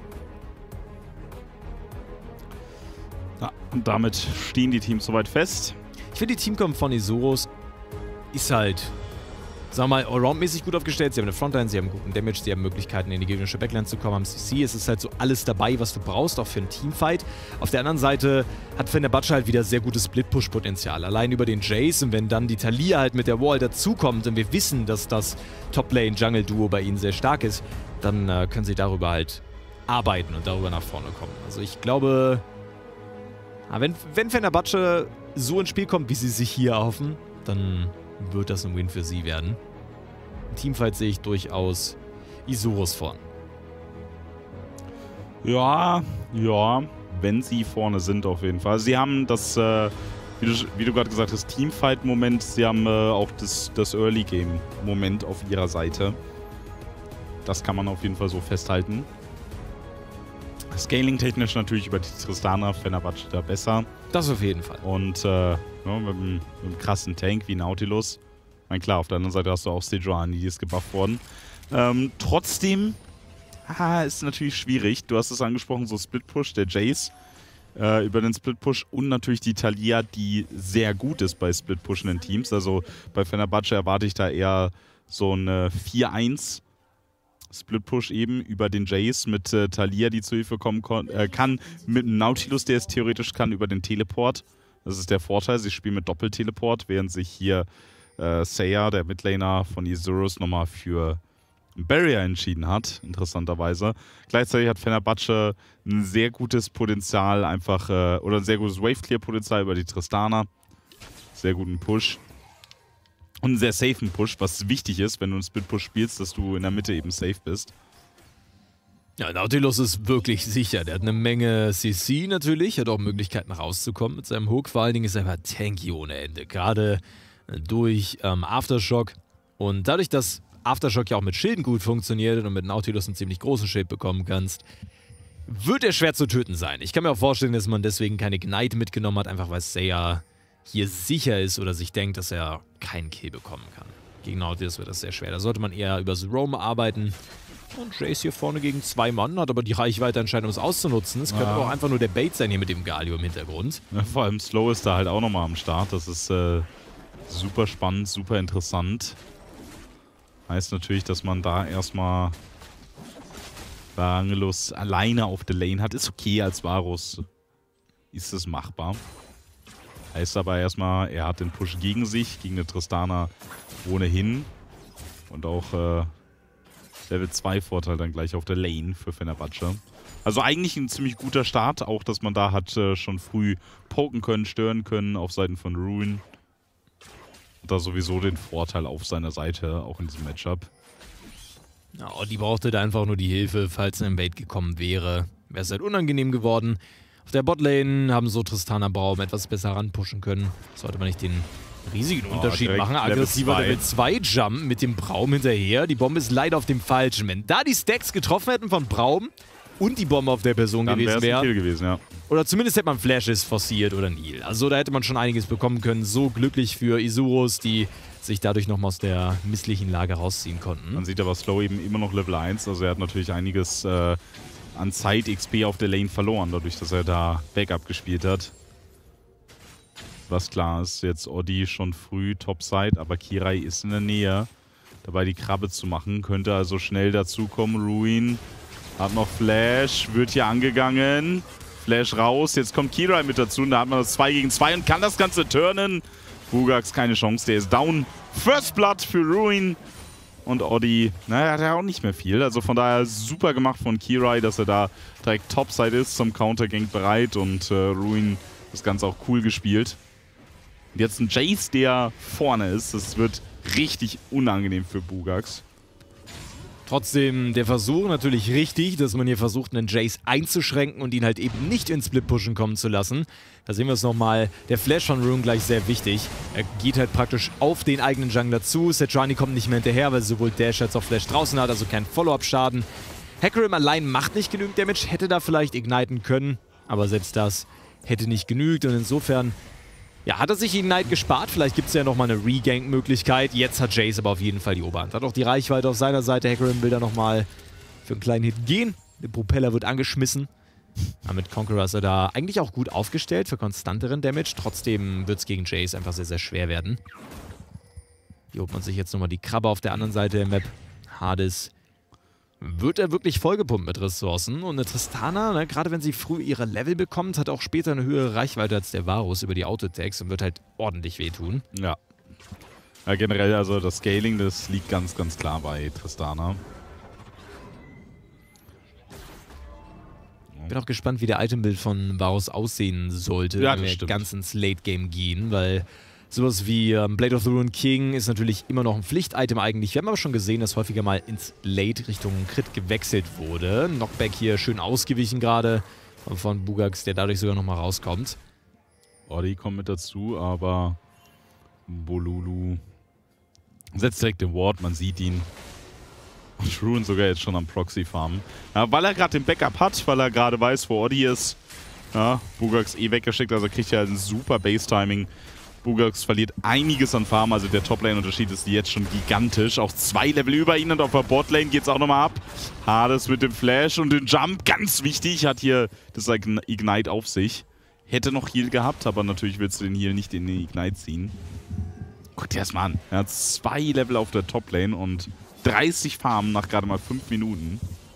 Ja, und damit stehen die Teams soweit fest. Ich finde, die Teamcomp von Isurus ist halt, sagen wir mal, allround-mäßig gut aufgestellt. Sie haben eine Frontline, sie haben guten Damage, sie haben Möglichkeiten, in die gegnerische Backline zu kommen, haben C C. Es ist halt so alles dabei, was du brauchst, auch für einen Teamfight. Auf der anderen Seite hat Fenerbahce halt wieder sehr gutes Split-Push-Potenzial. Allein über den Jace und wenn dann die Taliyah halt mit der Wall dazukommt und wir wissen, dass das Top-Lane-Jungle-Duo bei ihnen sehr stark ist, dann äh, können sie darüber halt arbeiten und darüber nach vorne kommen. Also ich glaube, wenn, wenn Fenerbahce so ins Spiel kommt, wie sie sich hier erhoffen, dann wird das ein Win für sie werden. Im Teamfight sehe ich durchaus Isurus vorn. Ja, ja, wenn sie vorne sind auf jeden Fall. Sie haben das äh, wie du, wie du gerade gesagt hast, Teamfight-Moment. Sie haben äh, auch das, das Early-Game-Moment auf ihrer Seite. Das kann man auf jeden Fall so festhalten. Scaling-technisch natürlich über die Tristana, Fenerbahce da besser. Das auf jeden Fall. Und äh, ja, mit, einem, mit einem krassen Tank wie Nautilus. Ich meine, klar, auf der anderen Seite hast du auch Sejuani, die ist gebufft worden. Ähm, trotzdem ah, ist natürlich schwierig. Du hast es angesprochen, so Split-Push, der Jace äh, über den Split-Push und natürlich die Taliyah, die sehr gut ist bei Split-Pushenden Teams. Also bei Fenerbahce erwarte ich da eher so eine vier eins Split-Push eben über den Jace mit äh, Taliyah, die zu Hilfe kommen äh, kann, mit einem Nautilus, der es theoretisch kann, über den Teleport. Das ist der Vorteil, sie spielen mit Doppelteleport, während sich hier äh, Seiya, der Midlaner von Isurus, nochmal für Barrier entschieden hat, interessanterweise. Gleichzeitig hat Fenerbahce ein sehr gutes Potenzial, einfach, äh, oder ein sehr gutes Wave-Clear-Potenzial über die Tristana. Sehr guten Push. Und einen sehr safen Push, was wichtig ist, wenn du einen Split-Push spielst, dass du in der Mitte eben safe bist. Ja, Nautilus ist wirklich sicher. Der hat eine Menge C C natürlich, hat auch Möglichkeiten rauszukommen mit seinem Hook. Vor allen Dingen ist er einfach tanky ohne Ende. Gerade durch ähm, Aftershock. Und dadurch, dass Aftershock ja auch mit Schilden gut funktioniert und mit Nautilus einen ziemlich großen Schild bekommen kannst, wird er schwer zu töten sein. Ich kann mir auch vorstellen, dass man deswegen keine Ignite mitgenommen hat, einfach weil Seiya hier sicher ist oder sich denkt, dass er keinen Kill bekommen kann. Gegen Nautilus wird das sehr schwer. Da sollte man eher über das Roam arbeiten. Und Jace hier vorne gegen zwei Mann, hat aber die Reichweite anscheinend, um es auszunutzen. Es könnte ja. auch einfach nur der Bait sein hier mit dem Galio im Hintergrund. Ja, vor allem Slow ist da halt auch nochmal am Start. Das ist äh, super spannend, super interessant. Heißt natürlich, dass man da erstmal Angelus alleine auf der Lane hat. Ist okay, als Varus ist es machbar. Heißt aber erstmal, er hat den Push gegen sich, gegen eine Tristana ohnehin. Und auch äh, Level zwei Vorteil dann gleich auf der Lane für Fenerbahce. Also eigentlich ein ziemlich guter Start, auch dass man da hat äh, schon früh poken können, stören können auf Seiten von Ruin. Und da sowieso den Vorteil auf seiner Seite, auch in diesem Matchup. Ja, die brauchte da einfach nur die Hilfe, falls ein Bait gekommen wäre. Wäre es halt unangenehm geworden. Auf der Botlane haben so Tristana Braum etwas besser ranpushen können. Sollte man nicht den riesigen oh, Unterschied machen. Aggressiver Level zwei Jump mit dem Braum hinterher. Die Bombe ist leider auf dem falschen. Wenn da die Stacks getroffen hätten von Braum und die Bombe auf der Person dann gewesen wäre. Kill gewesen, ja. Oder zumindest hätte man Flashes forciert oder Nil. Also da hätte man schon einiges bekommen können. So glücklich für Isurus, die sich dadurch nochmal aus der misslichen Lage rausziehen konnten. Man sieht aber Slow eben immer noch Level eins. Also er hat natürlich einiges äh, an Zeit X P auf der Lane verloren, dadurch, dass er da Backup gespielt hat. Was klar ist, jetzt Odi schon früh Topside, aber Kirai ist in der Nähe, dabei die Krabbe zu machen. Könnte also schnell dazukommen. Ruin hat noch Flash, wird hier angegangen. Flash raus, jetzt kommt Kirai mit dazu und da hat man das zwei gegen zwei und kann das Ganze turnen. Bugax keine Chance, der ist down. First Blood für Ruin. Und Odi, naja, hat er auch nicht mehr viel. Also von daher super gemacht von Kirai, dass er da direkt Topside ist, zum Countergang bereit. Und äh, Ruin das Ganze auch cool gespielt. Und jetzt ein Jace, der vorne ist. Das wird richtig unangenehm für Bugax. Trotzdem der Versuch natürlich richtig, dass man hier versucht, einen Jace einzuschränken und ihn halt eben nicht ins Split-Pushen kommen zu lassen. Da sehen wir es nochmal. Der Flash von Rune gleich sehr wichtig. Er geht halt praktisch auf den eigenen Jungler zu. Sejuani kommt nicht mehr hinterher, weil sowohl Dash als auch Flash draußen hat, also kein Follow-up-Schaden. Hecarim allein macht nicht genügend Damage, hätte da vielleicht igniten können, aber selbst das hätte nicht genügt und insofern ja, hat er sich Ignite gespart. Vielleicht gibt es ja nochmal eine Regank-Möglichkeit. Jetzt hat Jace aber auf jeden Fall die Oberhand. Hat auch die Reichweite auf seiner Seite. Hecarim will da nochmal für einen kleinen Hit gehen. Der Propeller wird angeschmissen. Aber mit Conqueror ist er da eigentlich auch gut aufgestellt für konstanteren Damage. Trotzdem wird es gegen Jace einfach sehr, sehr schwer werden. Hier holt man sich jetzt nochmal die Krabbe auf der anderen Seite der Map. Hades wird er wirklich vollgepumpt mit Ressourcen. Und eine Tristana, ne, gerade wenn sie früh ihre Level bekommt, hat auch später eine höhere Reichweite als der Varus über die Auto-Attacks und wird halt ordentlich wehtun. Ja. Ja, generell, also das Scaling, das liegt ganz, ganz klar bei Tristana. Ich bin auch gespannt, wie der Itembild von Varus aussehen sollte, ja, wenn wir stimmt. ganz ins Late-Game gehen, weil sowas wie ähm, Blade of the Ruined King ist natürlich immer noch ein Pflicht-Item eigentlich. Wir haben aber schon gesehen, dass häufiger mal ins Late Richtung Crit gewechselt wurde. Knockback hier schön ausgewichen gerade von Bugax, der dadurch sogar nochmal rauskommt. Odi kommt mit dazu, aber Bolulu setzt direkt den Ward, man sieht ihn. Und Ruin sogar jetzt schon am Proxy farmen. Ja, weil er gerade den Backup hat, weil er gerade weiß, wo Odi ist. Ja, Bugax eh weggeschickt, also kriegt er ein super Base-Timing. Bugax verliert einiges an Farm, also der Top-Lane-Unterschied ist jetzt schon gigantisch. Auch zwei Level über ihn und auf der Bot-Lane geht es auch nochmal ab. Hades mit dem Flash und dem Jump, ganz wichtig, hat hier das Ignite auf sich. Hätte noch Heal gehabt, aber natürlich willst du den Heal nicht in den Ignite ziehen. Guck dir das mal an. Er hat zwei Level auf der Top-Lane und dreißig Farmen nach gerade mal fünf Minuten.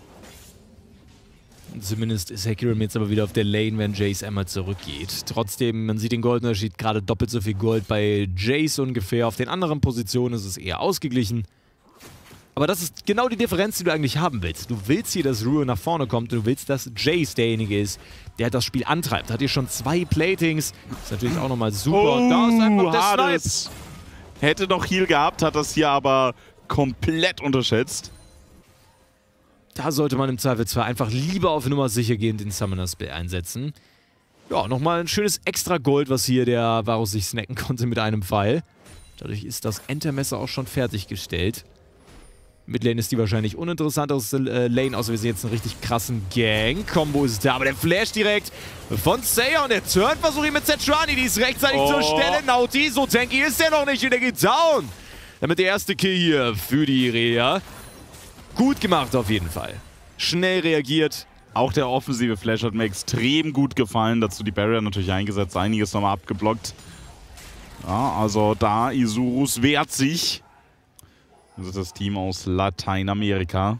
Zumindest ist Hecarim jetzt aber wieder auf der Lane, wenn Jace einmal zurückgeht. Trotzdem, man sieht den Goldunterschied, gerade doppelt so viel Gold bei Jace ungefähr. Auf den anderen Positionen ist es eher ausgeglichen. Aber das ist genau die Differenz, die du eigentlich haben willst. Du willst hier, dass Ruin nach vorne kommt. Du willst, dass Jace derjenige ist, der das Spiel antreibt. Hat hier schon zwei Platings. Ist natürlich auch nochmal super. Oh, da ist einfach der Hades. Snipe. Hätte noch Heal gehabt, hat das hier aber komplett unterschätzt. Da sollte man im Zweifelsfall einfach lieber auf Nummer sicher gehen, den Summoner Spell einsetzen. Ja, nochmal ein schönes extra Gold, was hier der Varus sich snacken konnte mit einem Pfeil. Dadurch ist das Entermesser auch schon fertiggestellt. Midlane ist die wahrscheinlich uninteressantere äh, Lane, außer wir sehen jetzt einen richtig krassen Gang-Kombo ist da. Aber der Flash direkt von Sayer und der Turn versucht ihn mit Sejuani, die ist rechtzeitig oh. zur Stelle. Naughty, so tanky ist der noch nicht und der geht down. Damit der erste Kill hier für die Irelia. Gut gemacht auf jeden Fall. Schnell reagiert. Auch der offensive Flash hat mir extrem gut gefallen. Dazu die Barrier natürlich eingesetzt, einiges nochmal abgeblockt. Ja, also da Isurus wehrt sich. Das ist das Team aus Lateinamerika.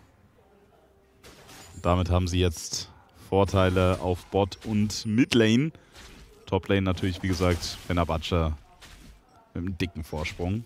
Damit haben sie jetzt Vorteile auf Bot und Midlane. Toplane natürlich, wie gesagt, Fenerbahce mit einem dicken Vorsprung.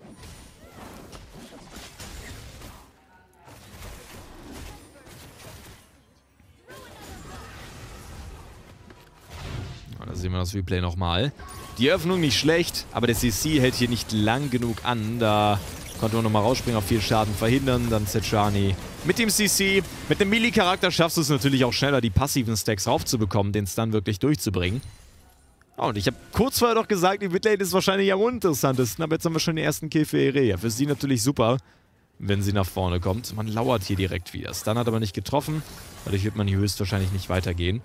Da sehen wir das Replay nochmal. Die Öffnung nicht schlecht, aber der C C hält hier nicht lang genug an. Da konnte man nochmal rausspringen, auf viel Schaden verhindern. Dann Sejuani mit dem C C. Mit dem Melee-Charakter schaffst du es natürlich auch schneller, die passiven Stacks raufzubekommen, den Stun wirklich durchzubringen. Oh, und ich habe kurz vorher doch gesagt, die Midlane ist wahrscheinlich am uninteressantesten, aber jetzt haben wir schon den ersten Kill für Irelia. Für sie natürlich super, wenn sie nach vorne kommt. Man lauert hier direkt wieder. Stun hat aber nicht getroffen, dadurch wird man hier höchstwahrscheinlich nicht weitergehen.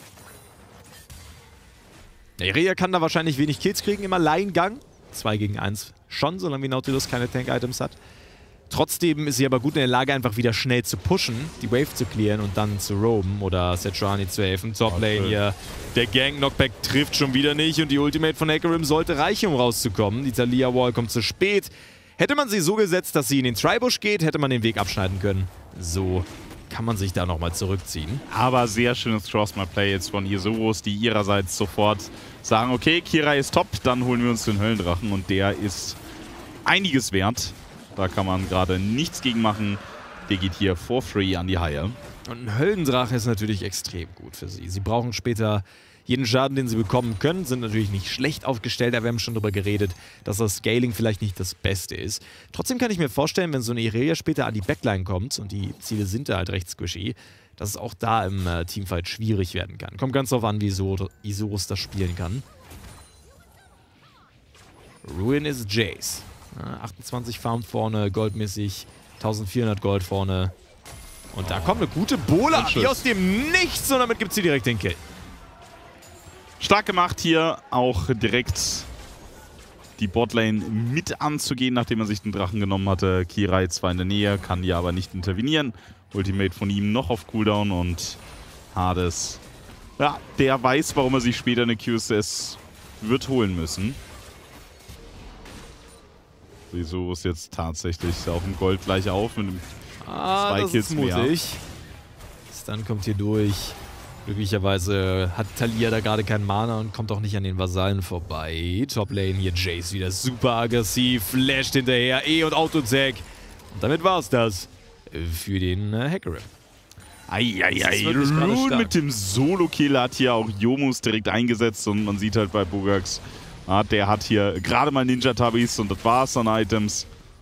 Irelia kann da wahrscheinlich wenig Kills kriegen im Alleingang. zwei gegen eins schon, solange wie Nautilus keine Tank-Items hat. Trotzdem ist sie aber gut in der Lage, einfach wieder schnell zu pushen, die Wave zu clearen und dann zu roamen oder Sejuani zu helfen. Toplane hier. Der Gang-Knockback trifft schon wieder nicht und die Ultimate von Hecarim sollte reichen, um rauszukommen. Die Taliyah-Wall kommt zu spät. Hätte man sie so gesetzt, dass sie in den Tribush geht, hätte man den Weg abschneiden können. So kann man sich da nochmal zurückziehen. Aber sehr schönes Cross-My-Play jetzt von Isurus, die ihrerseits sofort sagen, okay, Kira ist top, dann holen wir uns den Höllendrachen und der ist einiges wert. Da kann man gerade nichts gegen machen. Der geht hier for free an die Haie. Und ein Höllendrache ist natürlich extrem gut für sie. Sie brauchen später jeden Schaden, den sie bekommen können, sind natürlich nicht schlecht aufgestellt, aber wir haben schon darüber geredet, dass das Scaling vielleicht nicht das Beste ist. Trotzdem kann ich mir vorstellen, wenn so eine Irelia später an die Backline kommt und die Ziele sind da halt recht squishy, dass es auch da im äh, Teamfight schwierig werden kann. Kommt ganz drauf an, wie Isurus das spielen kann. Ruin ist Jace. Ja, achtundzwanzig Farm vorne, goldmäßig, eintausendvierhundert Gold vorne. Und da kommt eine gute Bola, wie aus dem Nichts, und damit gibt sie direkt den Kill. Stark gemacht hier, auch direkt die Botlane mit anzugehen, nachdem er sich den Drachen genommen hatte. Kirai zwar in der Nähe, kann hier aber nicht intervenieren. Ultimate von ihm noch auf Cooldown und Hades, ja, der weiß, warum er sich später eine Q S S wird holen müssen. Wieso ist jetzt tatsächlich auch im Gold gleich auf mit dem ah, zwei das Kills ist mutig. mehr. Stun kommt hier durch. Glücklicherweise hat Taliyah da gerade keinen Mana und kommt auch nicht an den Vasallen vorbei. Toplane hier, Jace wieder super aggressiv, flasht hinterher, E und Auto-Tag. Und damit war es das für den äh, Hecarim. Eieiei, Ruin mit dem Solo-Kill hat hier auch Yomus direkt eingesetzt und man sieht halt bei Bugax, ah, der hat hier gerade mal Ninja-Tabis und das war's an Items.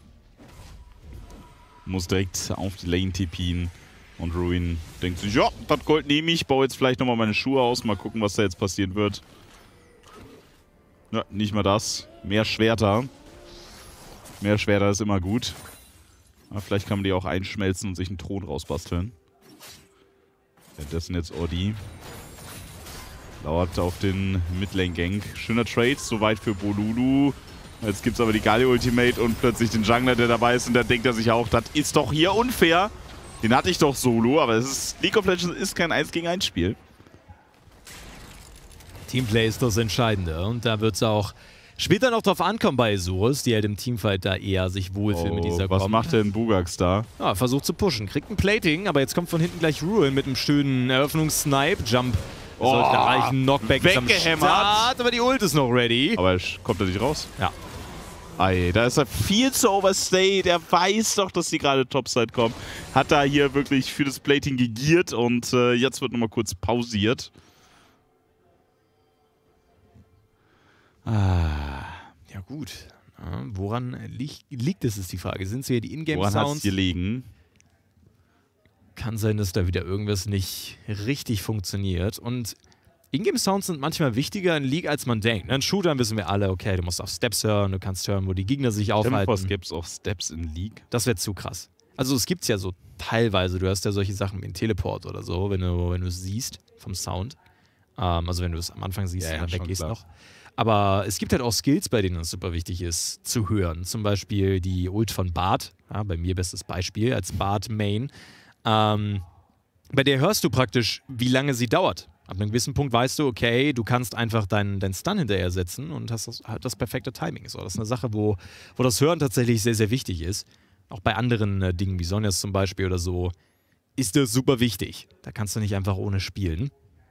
Muss direkt auf die Lane T P'n. Und Ruin denkt sich, ja, das Gold nehme ich, baue jetzt vielleicht nochmal meine Schuhe aus, mal gucken, was da jetzt passieren wird. Ja, nicht mal das. Mehr Schwerter. Mehr Schwerter ist immer gut. Aber vielleicht kann man die auch einschmelzen und sich einen Thron rausbasteln. Währenddessen jetzt Ordi. Lauert auf den Midlane-Gank. Schöner Trade, soweit für Bolulu. Jetzt gibt es aber die Galio-Ultimate und plötzlich den Jungler, der dabei ist. Und da denkt er sich auch, das ist doch hier unfair. Den hatte ich doch solo, aber es ist, League of Legends ist kein eins gegen eins Spiel. Teamplay ist das Entscheidende und da wird es auch später noch drauf ankommen bei Isurus, die halt im Teamfight da eher sich wohlfühlen oh, mit dieser Was Komp. macht denn Bugax da? Ja, versucht zu pushen, kriegt ein Plating, aber jetzt kommt von hinten gleich Ruin mit einem schönen Eröffnungssnipe, Jump. Oh, sollte da reichen, Knockback ist am Start, aber die Ult ist noch ready. Aber kommt er nicht raus? Ja. Ei, da ist er viel zu overstayed. Der weiß doch, dass die gerade Topside kommen. Hat da hier wirklich für das Plating gegiert und äh, jetzt wird nochmal kurz pausiert. Ah, ja gut. Ja, woran li liegt es, ist die Frage. Sind es hier die Ingame-Sounds? Woran hat es gelegen? Kann sein, dass da wieder irgendwas nicht richtig funktioniert. Und Ingame-Sounds sind manchmal wichtiger in League, als man denkt. In Shootern wissen wir alle, okay, du musst auf Steps hören, du kannst hören, wo die Gegner sich aufhalten. Was gibt es auch Steps in League? Das wäre zu krass. Also es gibt es ja so teilweise, du hast ja solche Sachen wie einen Teleport oder so, wenn du, wenn du es siehst vom Sound. Ähm, also wenn du es am Anfang siehst ja, und dann ja, weggehst klar. noch. Aber es gibt halt auch Skills, bei denen es super wichtig ist, zu hören. Zum Beispiel die Ult von Bart, ja, bei mir bestes Beispiel, als Bart-Main. Ähm, bei der hörst du praktisch, wie lange sie dauert. Ab einem gewissen Punkt weißt du, okay, du kannst einfach deinen dein Stun hinterher setzen und hast das, halt das perfekte Timing. So, das ist eine Sache, wo, wo das Hören tatsächlich sehr, sehr wichtig ist. Auch bei anderen äh, Dingen wie Sonjas zum Beispiel oder so, ist das super wichtig. Da kannst du nicht einfach ohne spielen.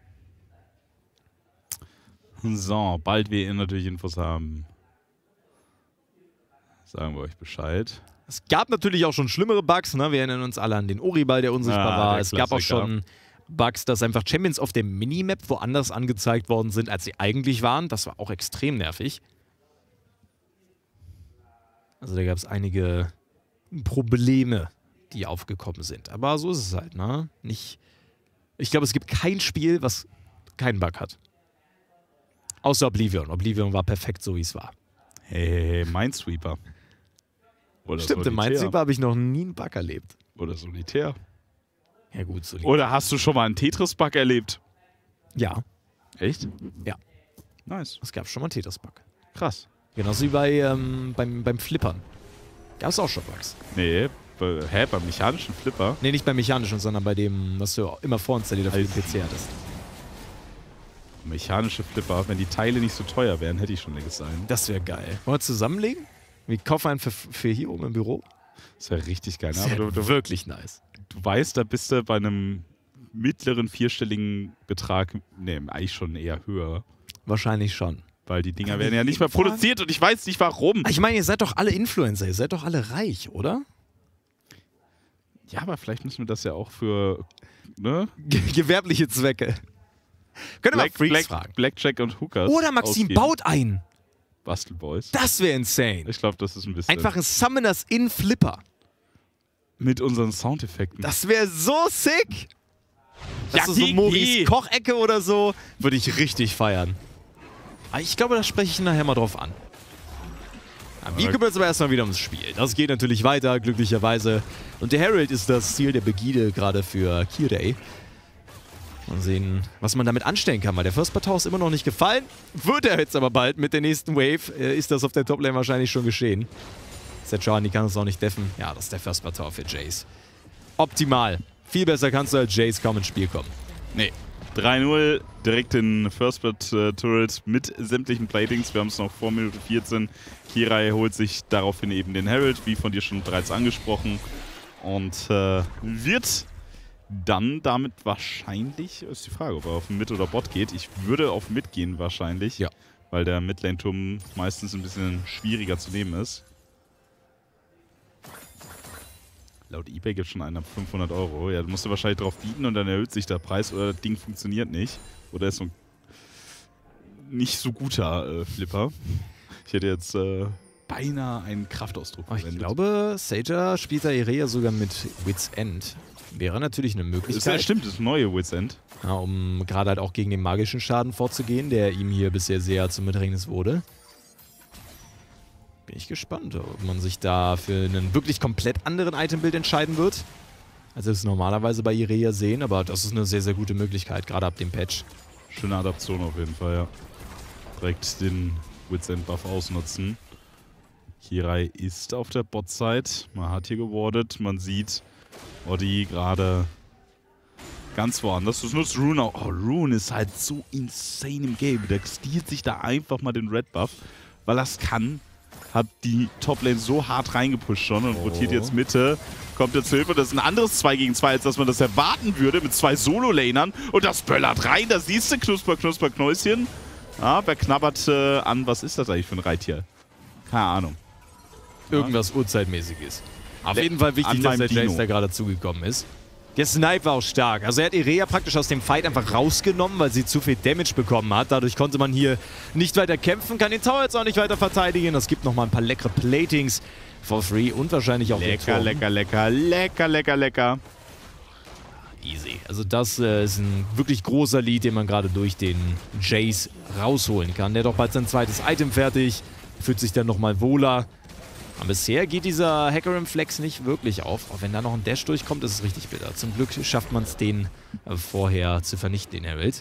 So, bald wir natürlich Infos haben. Sagen wir euch Bescheid. Es gab natürlich auch schon schlimmere Bugs, ne? Wir erinnern uns alle an den Oriball, der unsichtbar Ah, war. der Es gab auch Klassiker. schon Bugs, dass einfach Champions auf der Minimap woanders angezeigt worden sind, als sie eigentlich waren. Das war auch extrem nervig. Also da gab es einige Probleme, die aufgekommen sind. Aber so ist es halt, ne? Nicht. Ich glaube, es gibt kein Spiel, was keinen Bug hat. Außer Oblivion. Oblivion war perfekt, so wie es war. Hey, hey, hey, Minesweeper. Oder Stimmt, im Solitär. Minesweeper habe ich noch nie einen Bug erlebt. Oder Solitär. Ja gut, so Oder hast du schon mal einen Tetris-Bug erlebt? Ja, Echt? Ja. Nice. es gab schon mal einen Tetris-Bug. Krass. Genauso wie bei, ähm, beim, beim Flippern. Gab es auch schon Bugs. Nee, bei, hä, beim mechanischen Flipper? Nee, nicht beim mechanischen, sondern bei dem, was du immer vorinstalliert auf dem P C hattest. Mechanische Flipper, wenn die Teile nicht so teuer wären, hätte ich schon längst einen. Das wäre geil. Wollen wir zusammenlegen? Wir kaufen einen für, für hier oben im Büro. Das wäre richtig geil. Ne? Das Aber wär du, du, wirklich nice. du weißt, da bist du bei einem mittleren vierstelligen Betrag, nee, eigentlich schon eher höher. Wahrscheinlich schon. Weil die Dinger Aber werden ja nicht mehr jeden Fall- produziert und ich weiß nicht warum. Ich meine, ihr seid doch alle Influencer, ihr seid doch alle reich, oder? Ja, aber vielleicht müssen wir das ja auch für, ne? Ge gewerbliche Zwecke. Könnt ihr mal Black, Freaks Black, fragen. Blackjack und Hookers. Oder Maxim ausgeben. baut ein. Bastelboys. Das wäre insane. Ich glaube, das ist ein bisschen. Einfach ein Summoners in Flipper. mit unseren Soundeffekten. Das wäre so sick. Das Ja, ist so Kiki. Moris Kochecke oder so. Würde ich richtig feiern. Aber ich glaube, da spreche ich nachher mal drauf an. Ja, wir kümmern uns aber erstmal wieder ums Spiel. Das geht natürlich weiter, glücklicherweise. Und der Herald ist das Ziel der Begide gerade für Kirei. Mal sehen, was man damit anstellen kann, weil der First Battle ist immer noch nicht gefallen. Wird er jetzt aber bald mit der nächsten Wave, äh, ist das auf der Toplane wahrscheinlich schon geschehen. Sejuani kann es auch nicht deffen. Ja, das ist der First Battle für Jace. Optimal. Viel besser kannst du als Jace kaum ins Spiel kommen. Nee. drei null, direkt in First Blood äh, Turret mit sämtlichen Platings. Wir haben es noch vor Minute vierzehn. Kirei holt sich daraufhin eben den Herald, wie von dir schon bereits angesprochen. Und äh, wird dann damit wahrscheinlich, ist die Frage, ob er auf Mid oder Bot geht. Ich würde auf Mid gehen wahrscheinlich, Ja. weil der Midlane-Turm meistens ein bisschen schwieriger zu nehmen ist. Laut eBay gibt es schon einen ab fünfhundert Euro. Ja, du musst du wahrscheinlich drauf bieten und dann erhöht sich der Preis oder das Ding funktioniert nicht. Oder ist so ein nicht so guter äh, Flipper. Ich hätte jetzt äh, beinahe einen Kraftausdruck Oh, ich verwendet. glaube, Sager spielt da Irea sogar mit Wits End. Wäre natürlich eine Möglichkeit. Das ist, stimmt, das neue Wit's End. Ja, um gerade halt auch gegen den magischen Schaden vorzugehen, der ihm hier bisher sehr zum Bedrängnis wurde. Bin ich gespannt, ob man sich da für einen wirklich komplett anderen Itembild entscheiden wird, als wir es normalerweise bei Irelia sehen. Aber das ist eine sehr, sehr gute Möglichkeit, gerade ab dem Patch. Schöne Adaption auf jeden Fall, ja. Direkt den Wit's End Buff ausnutzen. Kirai ist auf der Bot-Side. Man hat hier gewardet. Man sieht Oddi gerade ganz woanders. Das nutzt Rune auch. Oh, Rune ist halt so insane im Game. Der stiehlt sich da einfach mal den Red Buff, weil er es kann. Hat die Toplane so hart reingepusht schon und oh. rotiert jetzt Mitte. Kommt jetzt Hilfe. Das ist ein anderes zwei gegen zwei, als dass man das erwarten würde, mit zwei Solo-Lanern. Und das böllert rein. Da siehst du, Knusper, Knusper, Knäuschen. Ja, wer knabbert äh, an? Was ist das eigentlich für ein Reittier? Keine Ahnung. Irgendwas ja. Urzeitmäßiges. Auf Le jeden Fall wichtig, dass der Jace da gerade zugekommen ist. Der Snipe war auch stark. Also er hat Irelia praktisch aus dem Fight einfach rausgenommen, weil sie zu viel Damage bekommen hat. Dadurch konnte man hier nicht weiter kämpfen, kann den Tower jetzt auch nicht weiter verteidigen. Es gibt nochmal ein paar leckere Platings for free und wahrscheinlich auch lecker, lecker, lecker, lecker, lecker, lecker. Easy. Also das äh, ist ein wirklich großer Lead, den man gerade durch den Jace rausholen kann. Der hat doch bald sein zweites Item fertig, fühlt sich dann nochmal wohler. Aber bisher geht dieser Hecarim-Flex nicht wirklich auf. Auch wenn da noch ein Dash durchkommt, ist es richtig bitter. Zum Glück schafft man es, den äh, vorher zu vernichten, den Herald.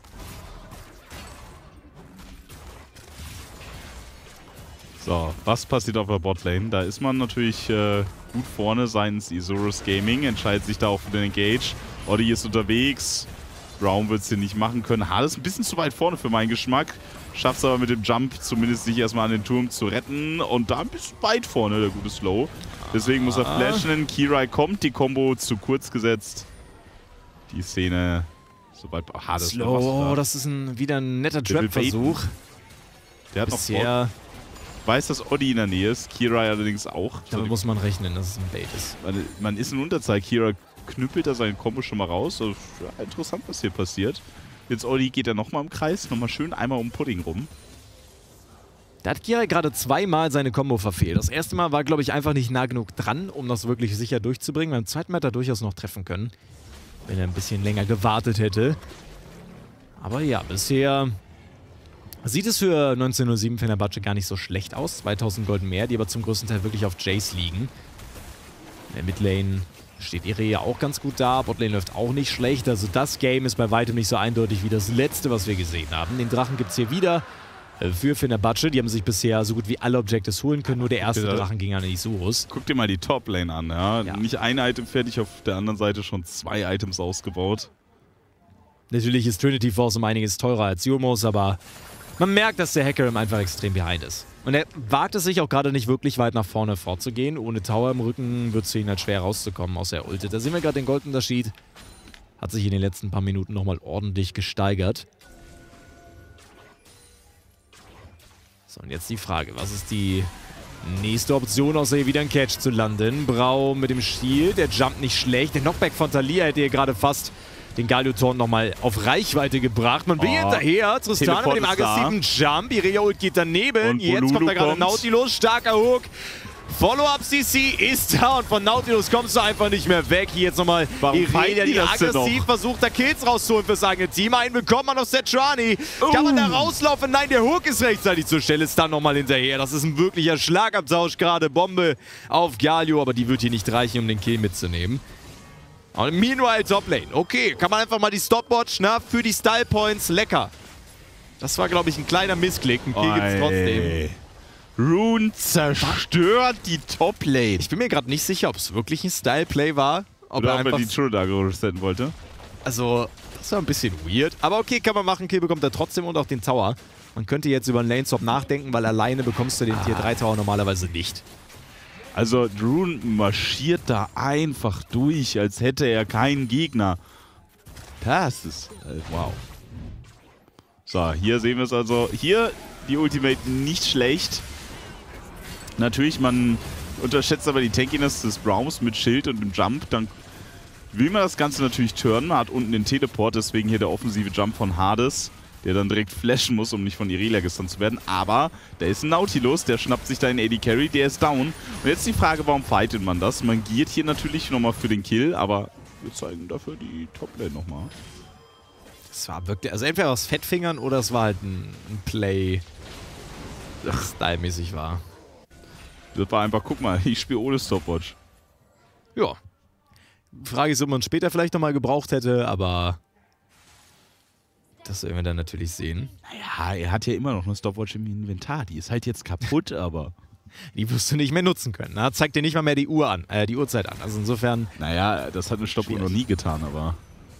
So, was passiert auf der Botlane? Da ist man natürlich äh, gut vorne seitens Isurus Gaming, entscheidet sich da auch für den Engage. Oddi ist unterwegs. Brown wird es hier nicht machen können. Hades ein bisschen zu weit vorne für meinen Geschmack. Schafft es aber mit dem Jump zumindest sich erstmal an den Turm zu retten. Und da ein bisschen weit vorne, der gute Slow. Deswegen muss er flashen. Kirai kommt, die Combo zu kurz gesetzt. Die Szene soweit. Hades Slow, das ist ein, wieder ein netter Trap-Versuch. Der hat bisher noch weiß, dass Oddi in der Nähe ist. Kirai allerdings auch. Damit muss man rechnen, dass es ein Bait ist. Man, man ist in Unterzahl. Kirai knüppelt da seinen Combo schon mal raus. Also, ja, interessant, was hier passiert. Jetzt Oddi geht er nochmal im Kreis, nochmal schön einmal um Pudding rum. Da hat Kirai gerade zweimal seine Combo verfehlt. Das erste Mal war, glaube ich, einfach nicht nah genug dran, um das wirklich sicher durchzubringen. Beim zweiten Mal hat er durchaus noch treffen können, wenn er ein bisschen länger gewartet hätte. Aber ja, bisher sieht es für neunzehn null sieben Fenerbahce gar nicht so schlecht aus. zweitausend Gold mehr, die aber zum größten Teil wirklich auf Jace liegen. In der Midlane steht Irelia auch ganz gut da. Botlane läuft auch nicht schlecht. Also das Game ist bei weitem nicht so eindeutig wie das letzte, was wir gesehen haben. Den Drachen gibt es hier wieder für Fenerbahce. Die haben sich bisher so gut wie alle Objectives holen können. Nur der erste ja. Drachen ging an Isurus. Guck dir mal die Top-Lane an. Ja? Ja. Nicht ein Item fertig, auf der anderen Seite schon zwei Items ausgebaut. Natürlich ist Trinity Force um einiges teurer als Yumos, aber man merkt, dass der Hecarim einfach extrem behind ist. Und er wagt es sich auch gerade nicht wirklich weit nach vorne vorzugehen. Ohne Tower im Rücken wird es für ihn halt schwer rauszukommen, außer er ultet. Da sehen wir gerade den Goldunterschied. Hat sich in den letzten paar Minuten nochmal ordentlich gesteigert. So, und jetzt die Frage, was ist die nächste Option, außer hier wieder ein Catch zu landen? Brau mit dem Shield, der Jump nicht schlecht. Der Knockback von Taliyah hätte hier gerade fast den Galio-Torn nochmal auf Reichweite gebracht. Man will oh. hinterher. Tristana mit dem aggressiven Jump. Irelia ult geht daneben. Und Jetzt Bolulu kommt da gerade Nautilus. Starker Hook. Follow-up-C C ist da und von Nautilus kommst du einfach nicht mehr weg. Hier jetzt nochmal Irelia, die aggressiv versucht, da Kills rauszuholen fürs eigene Team. Einen bekommt man auf Sejuani. Uh. Kann man da rauslaufen? Nein, der Hook ist rechtzeitig zur Stelle. Ist dann nochmal hinterher. Das ist ein wirklicher Schlagabtausch gerade. Bombe auf Galio, aber die wird hier nicht reichen, um den Kill mitzunehmen. Und meanwhile Toplane. Okay, kann man einfach mal die Stopwatch, na, für die Style Points. Lecker. Das war, glaube ich, ein kleiner Missklick. Ein Kill gibt's trotzdem. Rune zerstört die Toplane. Ich bin mir gerade nicht sicher, ob es wirklich ein Style-Play war. Ob Oder er ob er die Trudar resetten wollte. Also, das war ein bisschen weird. Aber okay, kann man machen. Kill bekommt er trotzdem und auch den Tower. Man könnte jetzt über einen Lane-Swap nachdenken, weil alleine bekommst du den ah. Tier drei Tower normalerweise nicht. Also Rune marschiert da einfach durch, als hätte er keinen Gegner. Das ist... Äh, wow. So, hier sehen wir es also. Hier die Ultimate nicht schlecht. Natürlich, man unterschätzt aber die Tankiness des Browns mit Schild und dem Jump. Dann will man das Ganze natürlich turnen. Man hat unten den Teleport, deswegen hier der offensive Jump von Hades, der dann direkt flashen muss, um nicht von Irelia gestunt zu werden. Aber da ist ein Nautilus, der schnappt sich da einen A D Carry, der ist down. Und jetzt die Frage, warum fightet man das? Man giert hier natürlich nochmal für den Kill, aber wir zeigen dafür die Toplane nochmal. Das war wirklich, also entweder aus Fettfingern oder es war halt ein, ein Play, das stylmäßig war. Das war einfach, guck mal, ich spiele ohne Stopwatch. Ja. Frage ist, ob man später vielleicht nochmal gebraucht hätte, aber das werden wir dann natürlich sehen. Naja, er hat ja immer noch eine Stopwatch im Inventar. Die ist halt jetzt kaputt, aber... Die wirst du nicht mehr nutzen können. Na, zeigt dir nicht mal mehr die Uhr an, äh, die Uhrzeit an. Also insofern... Naja, das hat eine Stoppuhr noch nie getan, aber...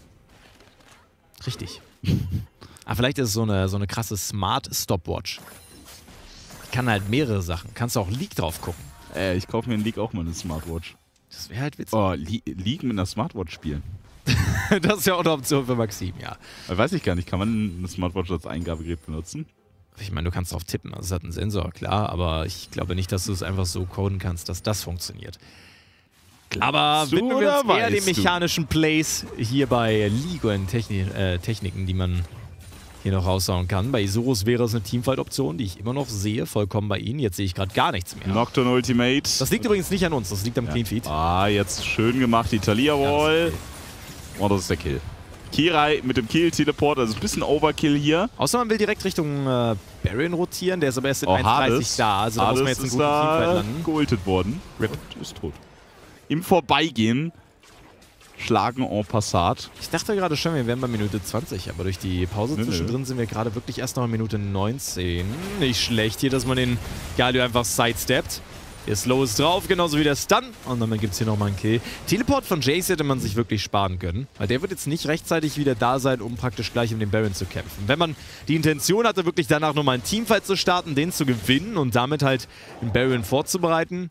Richtig. Aber vielleicht ist es so eine, so eine krasse Smart-Stopwatch. Die kann halt mehrere Sachen. Kannst du auch League drauf gucken. Äh, ich kaufe mir in League auch mal eine Smartwatch. Das wäre halt witzig. Oh, Le League mit einer Smartwatch spielen. Das ist ja auch eine Option für Maxim, ja. Weiß ich gar nicht, kann man eine Smartwatch als Eingabegerät benutzen? Ich meine, du kannst drauf tippen, also es hat einen Sensor, klar, aber ich glaube nicht, dass du es einfach so coden kannst, dass das funktioniert. Aber du widmen wir uns oder eher den weißt du? mechanischen Plays hier bei League und Techni äh, Techniken, die man hier noch raushauen kann. Bei Isurus wäre es eine Teamfight-Option, die ich immer noch sehe, vollkommen bei ihnen. Jetzt sehe ich gerade gar nichts mehr. Nocturne Ultimate. Das liegt übrigens nicht an uns, das liegt am ja. Clean Feed. Ah, jetzt schön gemacht, die Thalia Wall. Ja, oh, das ist der Kill. Kirai mit dem Kill-Teleport, also ein bisschen Overkill hier. Außer man will direkt Richtung äh, Baron rotieren, der ist aber erst in Oh, eins dreißig da, also da muss man jetzt einen guten Teamfight da landen. geultet worden. Rip. Und ist tot. Im Vorbeigehen schlagen en passat. Ich dachte gerade schon, wir wären bei Minute zwanzig, aber durch die Pause Nö, zwischendrin nö. sind wir gerade wirklich erst noch in Minute neunzehn. Nicht schlecht hier, dass man den Galio einfach sidesteppt. Der Slow ist drauf, genauso wie der Stun. Und dann gibt es hier nochmal einen Kill. Teleport von Jace hätte man sich wirklich sparen können. Weil der wird jetzt nicht rechtzeitig wieder da sein, um praktisch gleich um den Baron zu kämpfen. Wenn man die Intention hatte, wirklich danach nochmal einen Teamfight zu starten, den zu gewinnen und damit halt den Baron vorzubereiten,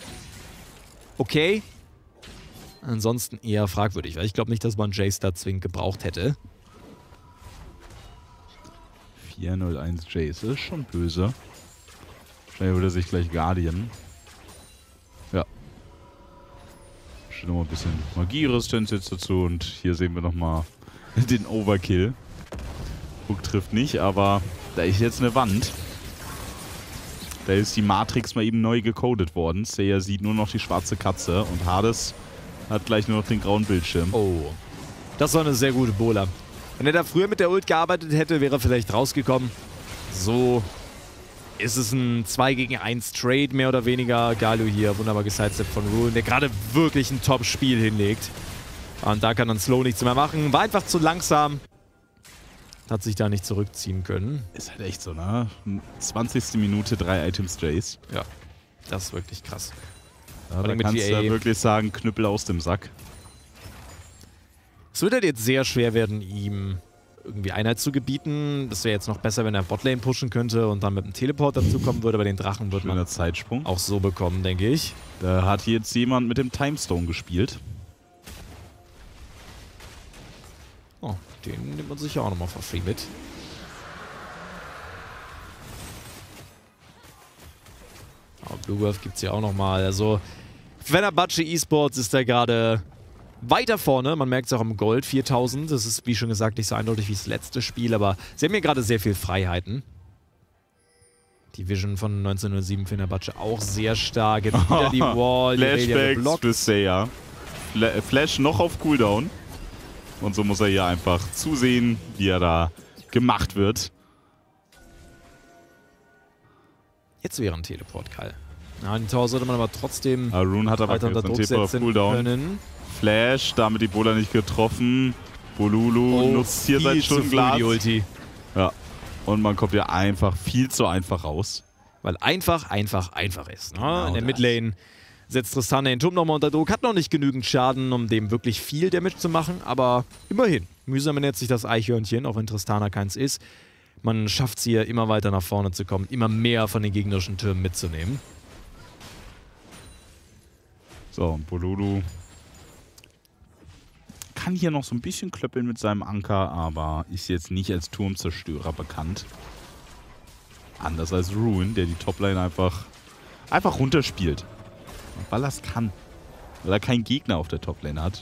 okay. Ansonsten eher fragwürdig, weil ich glaube nicht, dass man Jace da zwingend gebraucht hätte. vier null eins Jace, das ist schon böse. Schnell würde er sich gleich Guardian. Ja. Schon nochmal ein bisschen Magieresistenz jetzt dazu und hier sehen wir nochmal den Overkill. Hook trifft nicht, aber da ist jetzt eine Wand. Da ist die Matrix mal eben neu gecodet worden. Seiya sieht nur noch die schwarze Katze und Hades hat gleich nur noch den grauen Bildschirm. Oh, das war eine sehr gute Bola. Wenn er da früher mit der Ult gearbeitet hätte, wäre er vielleicht rausgekommen. So ist es ein zwei gegen eins Trade, mehr oder weniger. Galio hier, wunderbar gesidesteppt von Ruin, der gerade wirklich ein Top-Spiel hinlegt. Und da kann dann Slow nichts mehr machen. War einfach zu langsam. Hat sich da nicht zurückziehen können. Ist halt echt so, ne? zwanzigste Minute, drei Items Jace. Ja, das ist wirklich krass. Ja, da mit kannst du V A. ja wirklich sagen, Knüppel aus dem Sack. Es wird halt jetzt sehr schwer werden, ihm irgendwie Einheit zu gebieten. Das wäre jetzt noch besser, wenn er Botlane pushen könnte und dann mit dem Teleport dazukommen würde. Aber den Drachen wird Schöner man Zeitsprung. auch so bekommen, denke ich. Da hat jetzt jemand mit dem Timestone gespielt. Oh, den nimmt man sich auch nochmal for free mit. Aber Blue Wolf gibt es ja auch nochmal. Also, Fenerbahce Esports ist da gerade weiter vorne. Man merkt es auch am Gold, viertausend. Das ist, wie schon gesagt, nicht so eindeutig wie das letzte Spiel, aber sie haben hier gerade sehr viel Freiheiten. Die Vision von neunzehnhundertsieben Fenerbahce auch sehr stark. Jetzt wieder die Wall, die Irelia Flashbacks geblockt. für Seiya. Fla Flash noch auf Cooldown. Und so muss er hier einfach zusehen, wie er da gemacht wird. Jetzt wäre ein Teleport, Kyle. Ja, den Tower sollte man aber trotzdem Arun hat aber weiter unter keinen Druck Taper auf setzen Cooldown. können. Flash, damit die Bola nicht getroffen. Bolulu nutzt hier sein viel zu früh Stundenglas. die Ulti. Ja. Und man kommt ja einfach viel zu einfach raus. Weil einfach, einfach, einfach ist. Ne? Genau In der das. Midlane setzt Tristana den Turm nochmal unter Druck. Hat noch nicht genügend Schaden, um dem wirklich viel Damage zu machen. Aber immerhin. Mühsam ernährt sich das Eichhörnchen, auch wenn Tristana keins ist. Man schafft es hier, immer weiter nach vorne zu kommen. Immer mehr von den gegnerischen Türmen mitzunehmen. So, und Bolulu kann hier noch so ein bisschen klöppeln mit seinem Anker, aber ist jetzt nicht als Turmzerstörer bekannt. Anders als Ruin, der die Toplane einfach, einfach runterspielt. Weil er es kann. Weil er keinen Gegner auf der Toplane hat.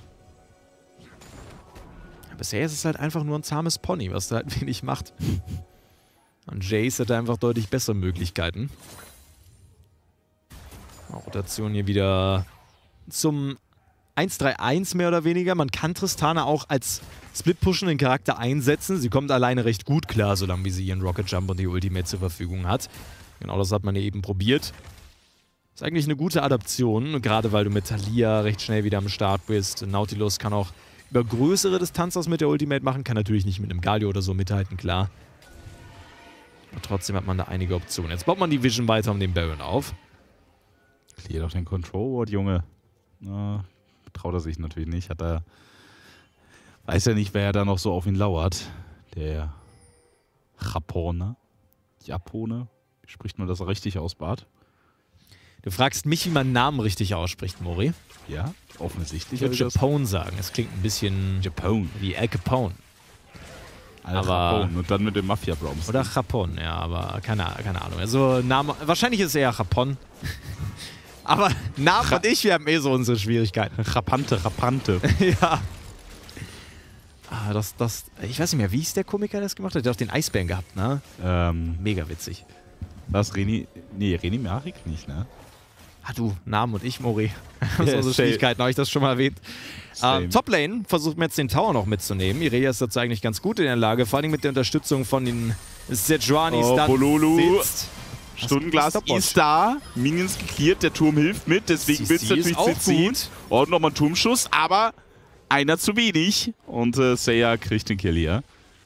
Bisher ist es halt einfach nur ein zahmes Pony, was da halt wenig macht. Und Jace hat einfach deutlich bessere Möglichkeiten. Rotation hier wieder zum eins drei eins mehr oder weniger. Man kann Tristana auch als split-pushenden Charakter einsetzen. Sie kommt alleine recht gut klar, solange wie sie ihren Rocket Jump und die Ultimate zur Verfügung hat. Genau das hat man ja eben probiert. Ist eigentlich eine gute Adaption, gerade weil du mit Taliyah recht schnell wieder am Start bist. Nautilus kann auch über größere Distanz was mit der Ultimate machen, kann natürlich nicht mit einem Galio oder so mithalten, klar. Aber trotzdem hat man da einige Optionen. Jetzt baut man die Vision weiter um den Baron auf. Clear doch den Control Ward, Junge. Na, traut er sich natürlich nicht. Hat er. Weiß ja nicht, wer da noch so auf ihn lauert. Der Japone. Japone. Wie spricht man das richtig aus, Bart? Du fragst mich, wie man Namen richtig ausspricht, Mori. Ja, offensichtlich. Ich würde Japone sagen. Es klingt ein bisschen Japone. Wie Al Capone. Al aber Capone. Und dann mit dem Mafia-Broms. Oder Japone, ja, aber keine, keine Ahnung. Also Name, wahrscheinlich ist es eher Japone. Aber Namen und ich, wir haben eh so unsere Schwierigkeiten. Rapante, Rapante. Ja. Ah, das, das, ich weiß nicht mehr, wie ist der Komiker, der das gemacht hat? Der hat auch den Eisbären gehabt, ne? Ähm, Mega witzig. Was, Reni? Nee, Reni Marik nicht, ne? Ah, du, Namen und ich, Mori. Das Yeah, unsere Schwierigkeiten, habe ich das schon mal erwähnt. Ähm, Toplane versucht mir jetzt den Tower noch mitzunehmen. Irelia ist dazu eigentlich ganz gut in der Lage, vor allem mit der Unterstützung von den Sejuanis. Oh, dann Bololo. sitzt. Stundenglas ist da. Minions geklärt, der Turm hilft mit, deswegen willst du natürlich C C. Und nochmal einen Turmschuss, aber einer zu wenig. Und äh, Seiya kriegt den Kill hier.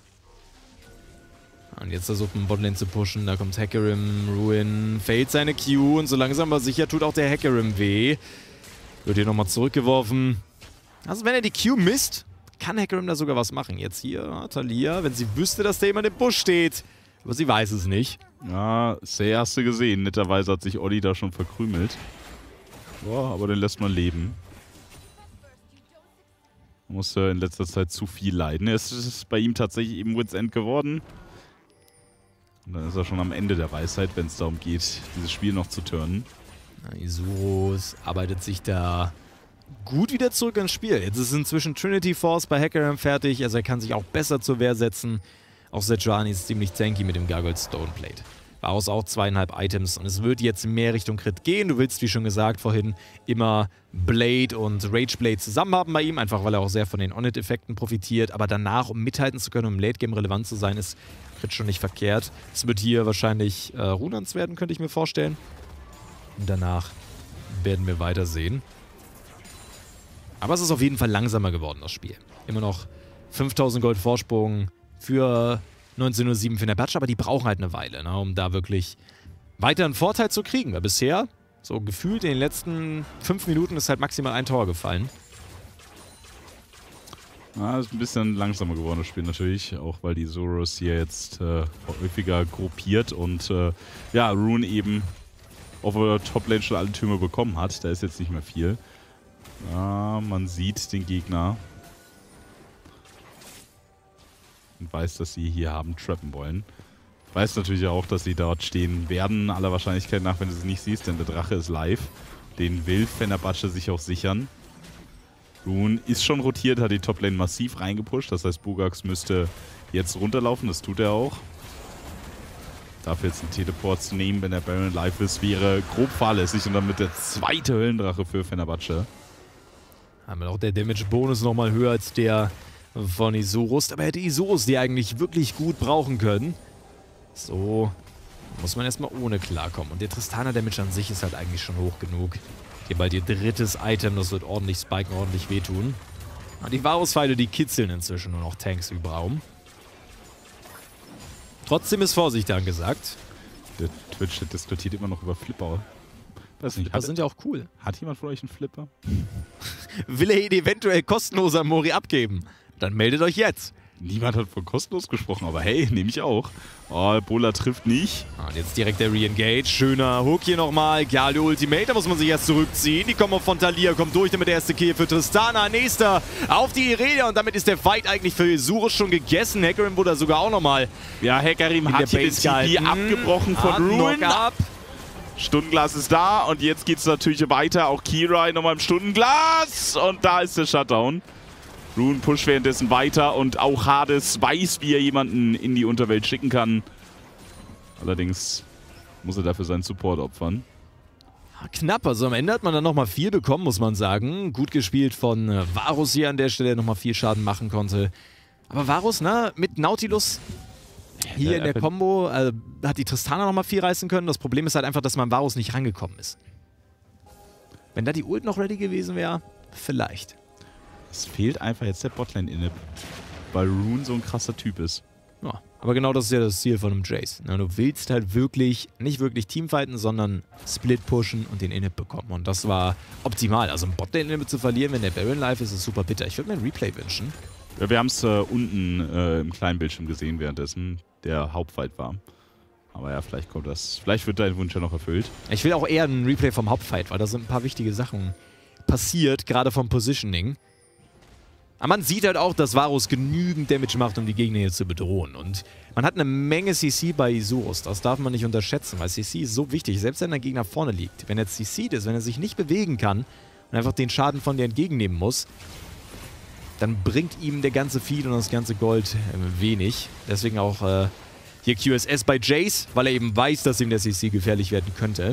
Und jetzt versucht man Botlane zu pushen, da kommt Hecarim, Ruin, fällt seine Q und so langsam aber sicher tut auch der Hecarim weh. Wird hier nochmal zurückgeworfen. Also wenn er die Q misst, kann Hecarim da sogar was machen. Jetzt hier Taliyah, wenn sie wüsste, dass da jemand im Busch steht. Aber sie weiß es nicht. Ja, Seiya hast du gesehen. Netterweise hat sich Olli da schon verkrümelt. Boah, aber den lässt man leben. Musste in letzter Zeit zu viel leiden. Es ist bei ihm tatsächlich eben Wit's End geworden. Und dann ist er schon am Ende der Weisheit, wenn es darum geht, dieses Spiel noch zu turnen. Isurus arbeitet sich da gut wieder zurück ins Spiel. Jetzt ist inzwischen Trinity Force bei Hecarim fertig, also er kann sich auch besser zur Wehr setzen. Auch Sejuani ist ziemlich tanky mit dem Gargoyle Stoneplate. Daraus auch zweieinhalb Items und es wird jetzt mehr Richtung Crit gehen. Du willst, wie schon gesagt vorhin, immer Blade und Rageblade zusammen haben bei ihm, einfach weil er auch sehr von den On-Hit-Effekten profitiert. Aber danach, um mithalten zu können, um im Late-Game relevant zu sein, ist Crit schon nicht verkehrt. Es wird hier wahrscheinlich äh, Runans werden, könnte ich mir vorstellen. Und danach werden wir weitersehen. Aber es ist auf jeden Fall langsamer geworden, das Spiel. Immer noch fünftausend Gold Vorsprung für neunzehn Uhr sieben für Fenerbahce, aber die brauchen halt eine Weile, ne, um da wirklich weiter einen Vorteil zu kriegen. Weil bisher, so gefühlt in den letzten fünf Minuten, ist halt maximal ein Tor gefallen. Ja, ist ein bisschen langsamer geworden, das Spiel natürlich. Auch weil die Zoros hier jetzt äh, häufiger gruppiert und äh, ja, Rune eben auf der Toplane schon alle Türme bekommen hat. Da ist jetzt nicht mehr viel. Ja, man sieht den Gegner und weiß, dass sie hier haben trappen wollen. Weiß natürlich auch, dass sie dort stehen werden, aller Wahrscheinlichkeit nach, wenn du sie nicht siehst, denn der Drache ist live. Den will Fenerbahce sich auch sichern. Rune ist schon rotiert, hat die Toplane massiv reingepusht, das heißt, Bugax müsste jetzt runterlaufen, das tut er auch. Dafür jetzt einen Teleport zu nehmen, wenn der Baron live ist, wäre grob fahrlässig und damit der zweite Höllendrache für Fenerbahce. Haben wir auch der Damage-Bonus nochmal höher als der von Isurus, aber hätte Isurus die eigentlich wirklich gut brauchen können. So muss man erstmal ohne klarkommen. Und der Tristana-Damage an sich ist halt eigentlich schon hoch genug. Hier bald ihr drittes Item, das wird ordentlich spiken, ordentlich wehtun. Und die Varus-Pfeile, die kitzeln inzwischen nur noch Tanks über Raum. Trotzdem ist Vorsicht angesagt. Der Twitch diskutiert immer noch über Flipper. Weiß nicht, Flipper sind ja auch cool. Hat jemand von euch einen Flipper? Will er ihn eventuell kostenlos an Mori abgeben? Dann meldet euch jetzt. Niemand hat von kostenlos gesprochen, aber hey, nehme ich auch. Oh, Bola trifft nicht. Und jetzt direkt der Re-Engage. Schöner Hook hier nochmal. Galio Ultimate, da muss man sich erst zurückziehen. Die kommen von Taliyah, kommt durch, damit der erste Kill für Tristana. Nächster auf die Irelia und damit ist der Fight eigentlich für Isurus schon gegessen. Hecarim wurde sogar auch nochmal. Ja, Hecarim hat hier den T P abgebrochen von Rune. Ab. Stundenglas ist da und jetzt geht es natürlich weiter. Auch Kirai nochmal im Stundenglas und da ist der Shutdown. Rune pusht währenddessen weiter und auch Hades weiß, wie er jemanden in die Unterwelt schicken kann. Allerdings muss er dafür seinen Support opfern. Knapp, also am Ende hat man dann nochmal viel bekommen, muss man sagen. Gut gespielt von äh, Varus hier an der Stelle, der nochmal viel Schaden machen konnte. Aber Varus, ne, mit Nautilus hier ja, in der Combo äh, hat die Tristana nochmal viel reißen können. Das Problem ist halt einfach, dass man Varus nicht rangekommen ist. Wenn da die Ult noch ready gewesen wäre, vielleicht. Es fehlt einfach jetzt der Botlane-Inhib, weil Rune so ein krasser Typ ist. Ja, aber genau das ist ja das Ziel von einem Jace. Du willst halt wirklich, nicht wirklich Teamfighten, sondern Split pushen und den Inhib bekommen. Und das war optimal. Also ein Botlane-Inhib zu verlieren, wenn der Baron live ist, ist super bitter. Ich würde mir ein Replay wünschen. Ja, wir haben es äh, unten äh, im kleinen Bildschirm gesehen, währenddessen der Hauptfight war. Aber ja, vielleicht kommt das. Vielleicht wird dein Wunsch ja noch erfüllt. Ich will auch eher ein Replay vom Hauptfight, weil da sind ein paar wichtige Sachen passiert, gerade vom Positioning. Aber man sieht halt auch, dass Varus genügend Damage macht, um die Gegner hier zu bedrohen. Und man hat eine Menge C C bei Isurus. Das darf man nicht unterschätzen, weil C C ist so wichtig, selbst wenn der Gegner vorne liegt. Wenn er C C'd ist, wenn er sich nicht bewegen kann und einfach den Schaden von dir entgegennehmen muss, dann bringt ihm der ganze Feed und das ganze Gold äh, wenig. Deswegen auch äh, hier Q S S bei Jace, weil er eben weiß, dass ihm der C C gefährlich werden könnte.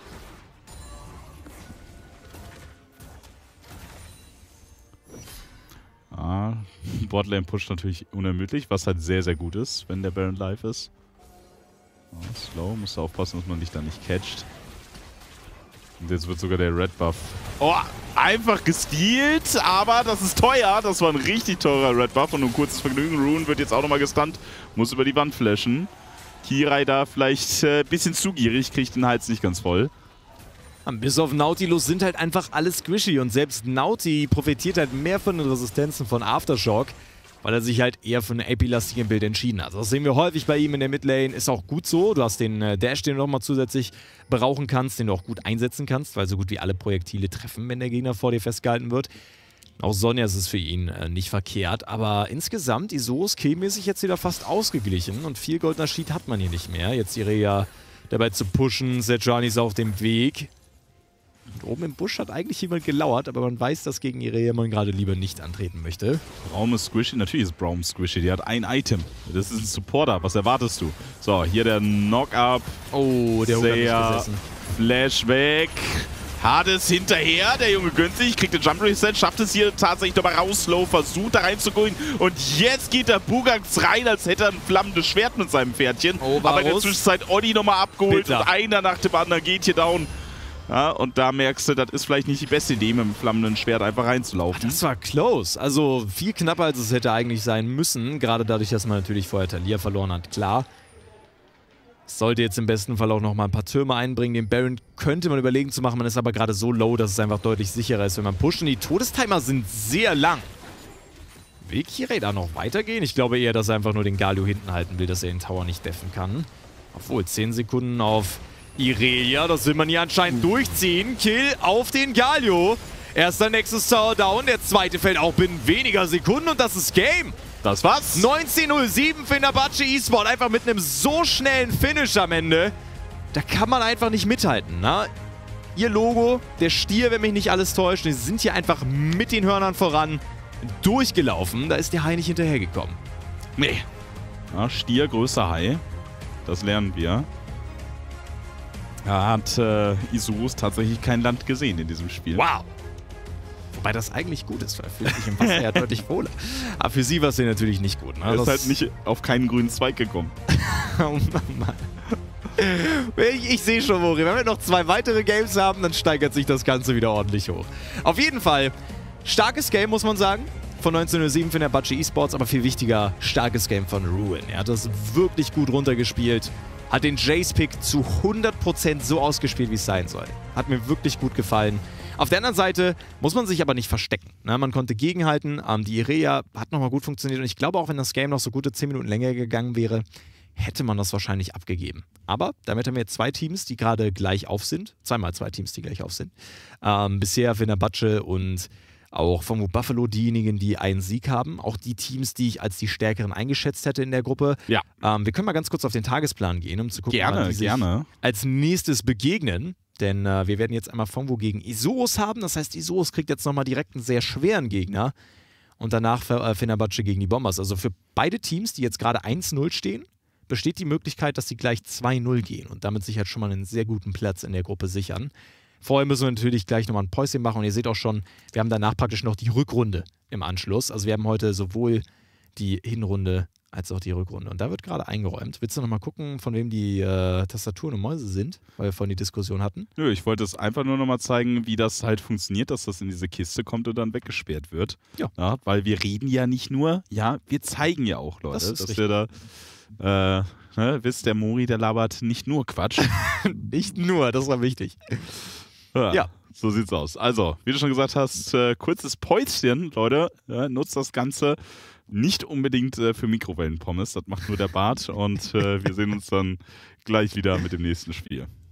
Ah, Botlane pusht natürlich unermüdlich, was halt sehr, sehr gut ist, wenn der Baron live ist. Oh, slow, musst du aufpassen, dass man dich da nicht catcht. Und jetzt wird sogar der Red Buff. Oh, einfach gestealt, aber das ist teuer. Das war ein richtig teurer Red Buff und ein kurzes Vergnügen. Rune wird jetzt auch nochmal gestunt, muss über die Wand flashen. Kirai da vielleicht ein äh, bisschen zu gierig, kriegt den Hals nicht ganz voll. Bis auf Nautilus sind halt einfach alle squishy und selbst Nauti profitiert halt mehr von den Resistenzen von Aftershock, weil er sich halt eher für einen A P-lastigen Bild entschieden hat. Das sehen wir häufig bei ihm in der Midlane, ist auch gut so. Du hast den äh, Dash, den du nochmal zusätzlich berauchen kannst, den du auch gut einsetzen kannst, weil so gut wie alle Projektile treffen, wenn der Gegner vor dir festgehalten wird. Auch Sonja ist es für ihn äh, nicht verkehrt, aber insgesamt Isurus skillmäßig jetzt wieder fast ausgeglichen und viel goldener Sheet hat man hier nicht mehr. Jetzt Irelia dabei zu pushen, Sejuani ist auf dem Weg. Und oben im Busch hat eigentlich jemand gelauert, aber man weiß, dass gegen Irelia man gerade lieber nicht antreten möchte. Braum ist squishy, natürlich ist Braum squishy, die hat ein Item. Das ist ein Supporter, was erwartest du? So, hier der Knock-Up. Oh, der Hook hat nicht gesessen. Flashback. Hades hinterher, der Junge gönnt sich, kriegt den Jump Reset, schafft es hier tatsächlich dabei raus, Slow versucht da reinzugehen und jetzt geht der Bugax rein, als hätte er ein flammendes Schwert mit seinem Pferdchen. Oh, aber in der Zwischenzeit Oddi nochmal abgeholt Bitter. Und einer nach dem anderen geht hier down. Ja, und da merkst du, das ist vielleicht nicht die beste Idee, mit dem flammenden Schwert einfach reinzulaufen. Ach, das war close. Also viel knapper, als es hätte eigentlich sein müssen. Gerade dadurch, dass man natürlich vorher Talia verloren hat. Klar. Sollte jetzt im besten Fall auch noch mal ein paar Türme einbringen. Den Baron könnte man überlegen zu machen. Man ist aber gerade so low, dass es einfach deutlich sicherer ist, wenn man pusht. Und die Todestimer sind sehr lang. Will Kirai da noch weitergehen? Ich glaube eher, dass er einfach nur den Galio hinten halten will, dass er den Tower nicht deffen kann. Obwohl, zehn Sekunden auf Irelia, das will man hier anscheinend durchziehen. Kill auf den Galio. Erster Nexus Tower down, der zweite fällt auch binnen weniger Sekunden und das ist Game. Das war's. neunzehn null sieben für Fenerbahce E-Sport, einfach mit einem so schnellen Finish am Ende. Da kann man einfach nicht mithalten, ne? Ihr Logo, der Stier, wenn mich nicht alles täuscht, die sind hier einfach mit den Hörnern voran durchgelaufen. Da ist der Hai nicht hinterhergekommen. Nee. Ja, Stier, größer Hai. Das lernen wir. Da hat äh, Isurus tatsächlich kein Land gesehen in diesem Spiel. Wow! Wobei das eigentlich gut ist, weil er fühlt sich im Wasser ja deutlich wohler. Aber für sie war es ja natürlich nicht gut. Ne? Er ist das halt nicht auf keinen grünen Zweig gekommen. Oh Mann. Ich, ich sehe schon, Mori. Wenn wir noch zwei weitere Games haben, dann steigert sich das Ganze wieder ordentlich hoch. Auf jeden Fall, starkes Game, muss man sagen. Von neunzehn null sieben für Fenerbahce E-Sports, aber viel wichtiger, starkes Game von Ruin. Er hat das wirklich gut runtergespielt. Hat den Jace-Pick zu hundert Prozent so ausgespielt, wie es sein soll. Hat mir wirklich gut gefallen. Auf der anderen Seite muss man sich aber nicht verstecken. Ne? Man konnte gegenhalten. Ähm, die Irelia hat nochmal gut funktioniert. Und ich glaube auch, wenn das Game noch so gute zehn Minuten länger gegangen wäre, hätte man das wahrscheinlich abgegeben. Aber damit haben wir jetzt zwei Teams, die gerade gleich auf sind. Zweimal zwei Teams, die gleich auf sind. Ähm, bisher Fenerbahce und auch von Buffalo diejenigen, die einen Sieg haben. Auch die Teams, die ich als die stärkeren eingeschätzt hätte in der Gruppe. Ja. Ähm, wir können mal ganz kurz auf den Tagesplan gehen, um zu gucken, gerne, wann die sich gerne. als nächstes begegnen. Denn äh, wir werden jetzt einmal Fongo gegen Isurus haben. Das heißt, Isurus kriegt jetzt nochmal direkt einen sehr schweren Gegner. Und danach äh, Fenerbahce gegen die Bombers. Also für beide Teams, die jetzt gerade eins null stehen, besteht die Möglichkeit, dass sie gleich zwei null gehen. Und damit sich halt schon mal einen sehr guten Platz in der Gruppe sichern. Vorher müssen wir natürlich gleich nochmal ein Päuschen machen und ihr seht auch schon, wir haben danach praktisch noch die Rückrunde im Anschluss. Also wir haben heute sowohl die Hinrunde als auch die Rückrunde. Und da wird gerade eingeräumt. Willst du nochmal gucken, von wem die äh, Tastaturen und Mäuse sind, weil wir vorhin die Diskussion hatten? Nö, ich wollte es einfach nur nochmal zeigen, wie das halt funktioniert, dass das in diese Kiste kommt und dann weggesperrt wird. Ja. Ja, weil wir reden ja nicht nur, ja, wir zeigen ja auch, Leute, Das ist dass richtig. wir da, äh, ne, wisst, der Mori, der labert nicht nur Quatsch. Nicht nur, das war wichtig. Ja, Ja. So sieht's aus. Also, wie du schon gesagt hast, äh, kurzes Päuschen, Leute. Ja, nutzt das Ganze nicht unbedingt äh, für Mikrowellenpommes. Das macht nur der Bart. Und äh, wir sehen uns dann gleich wieder mit dem nächsten Spiel.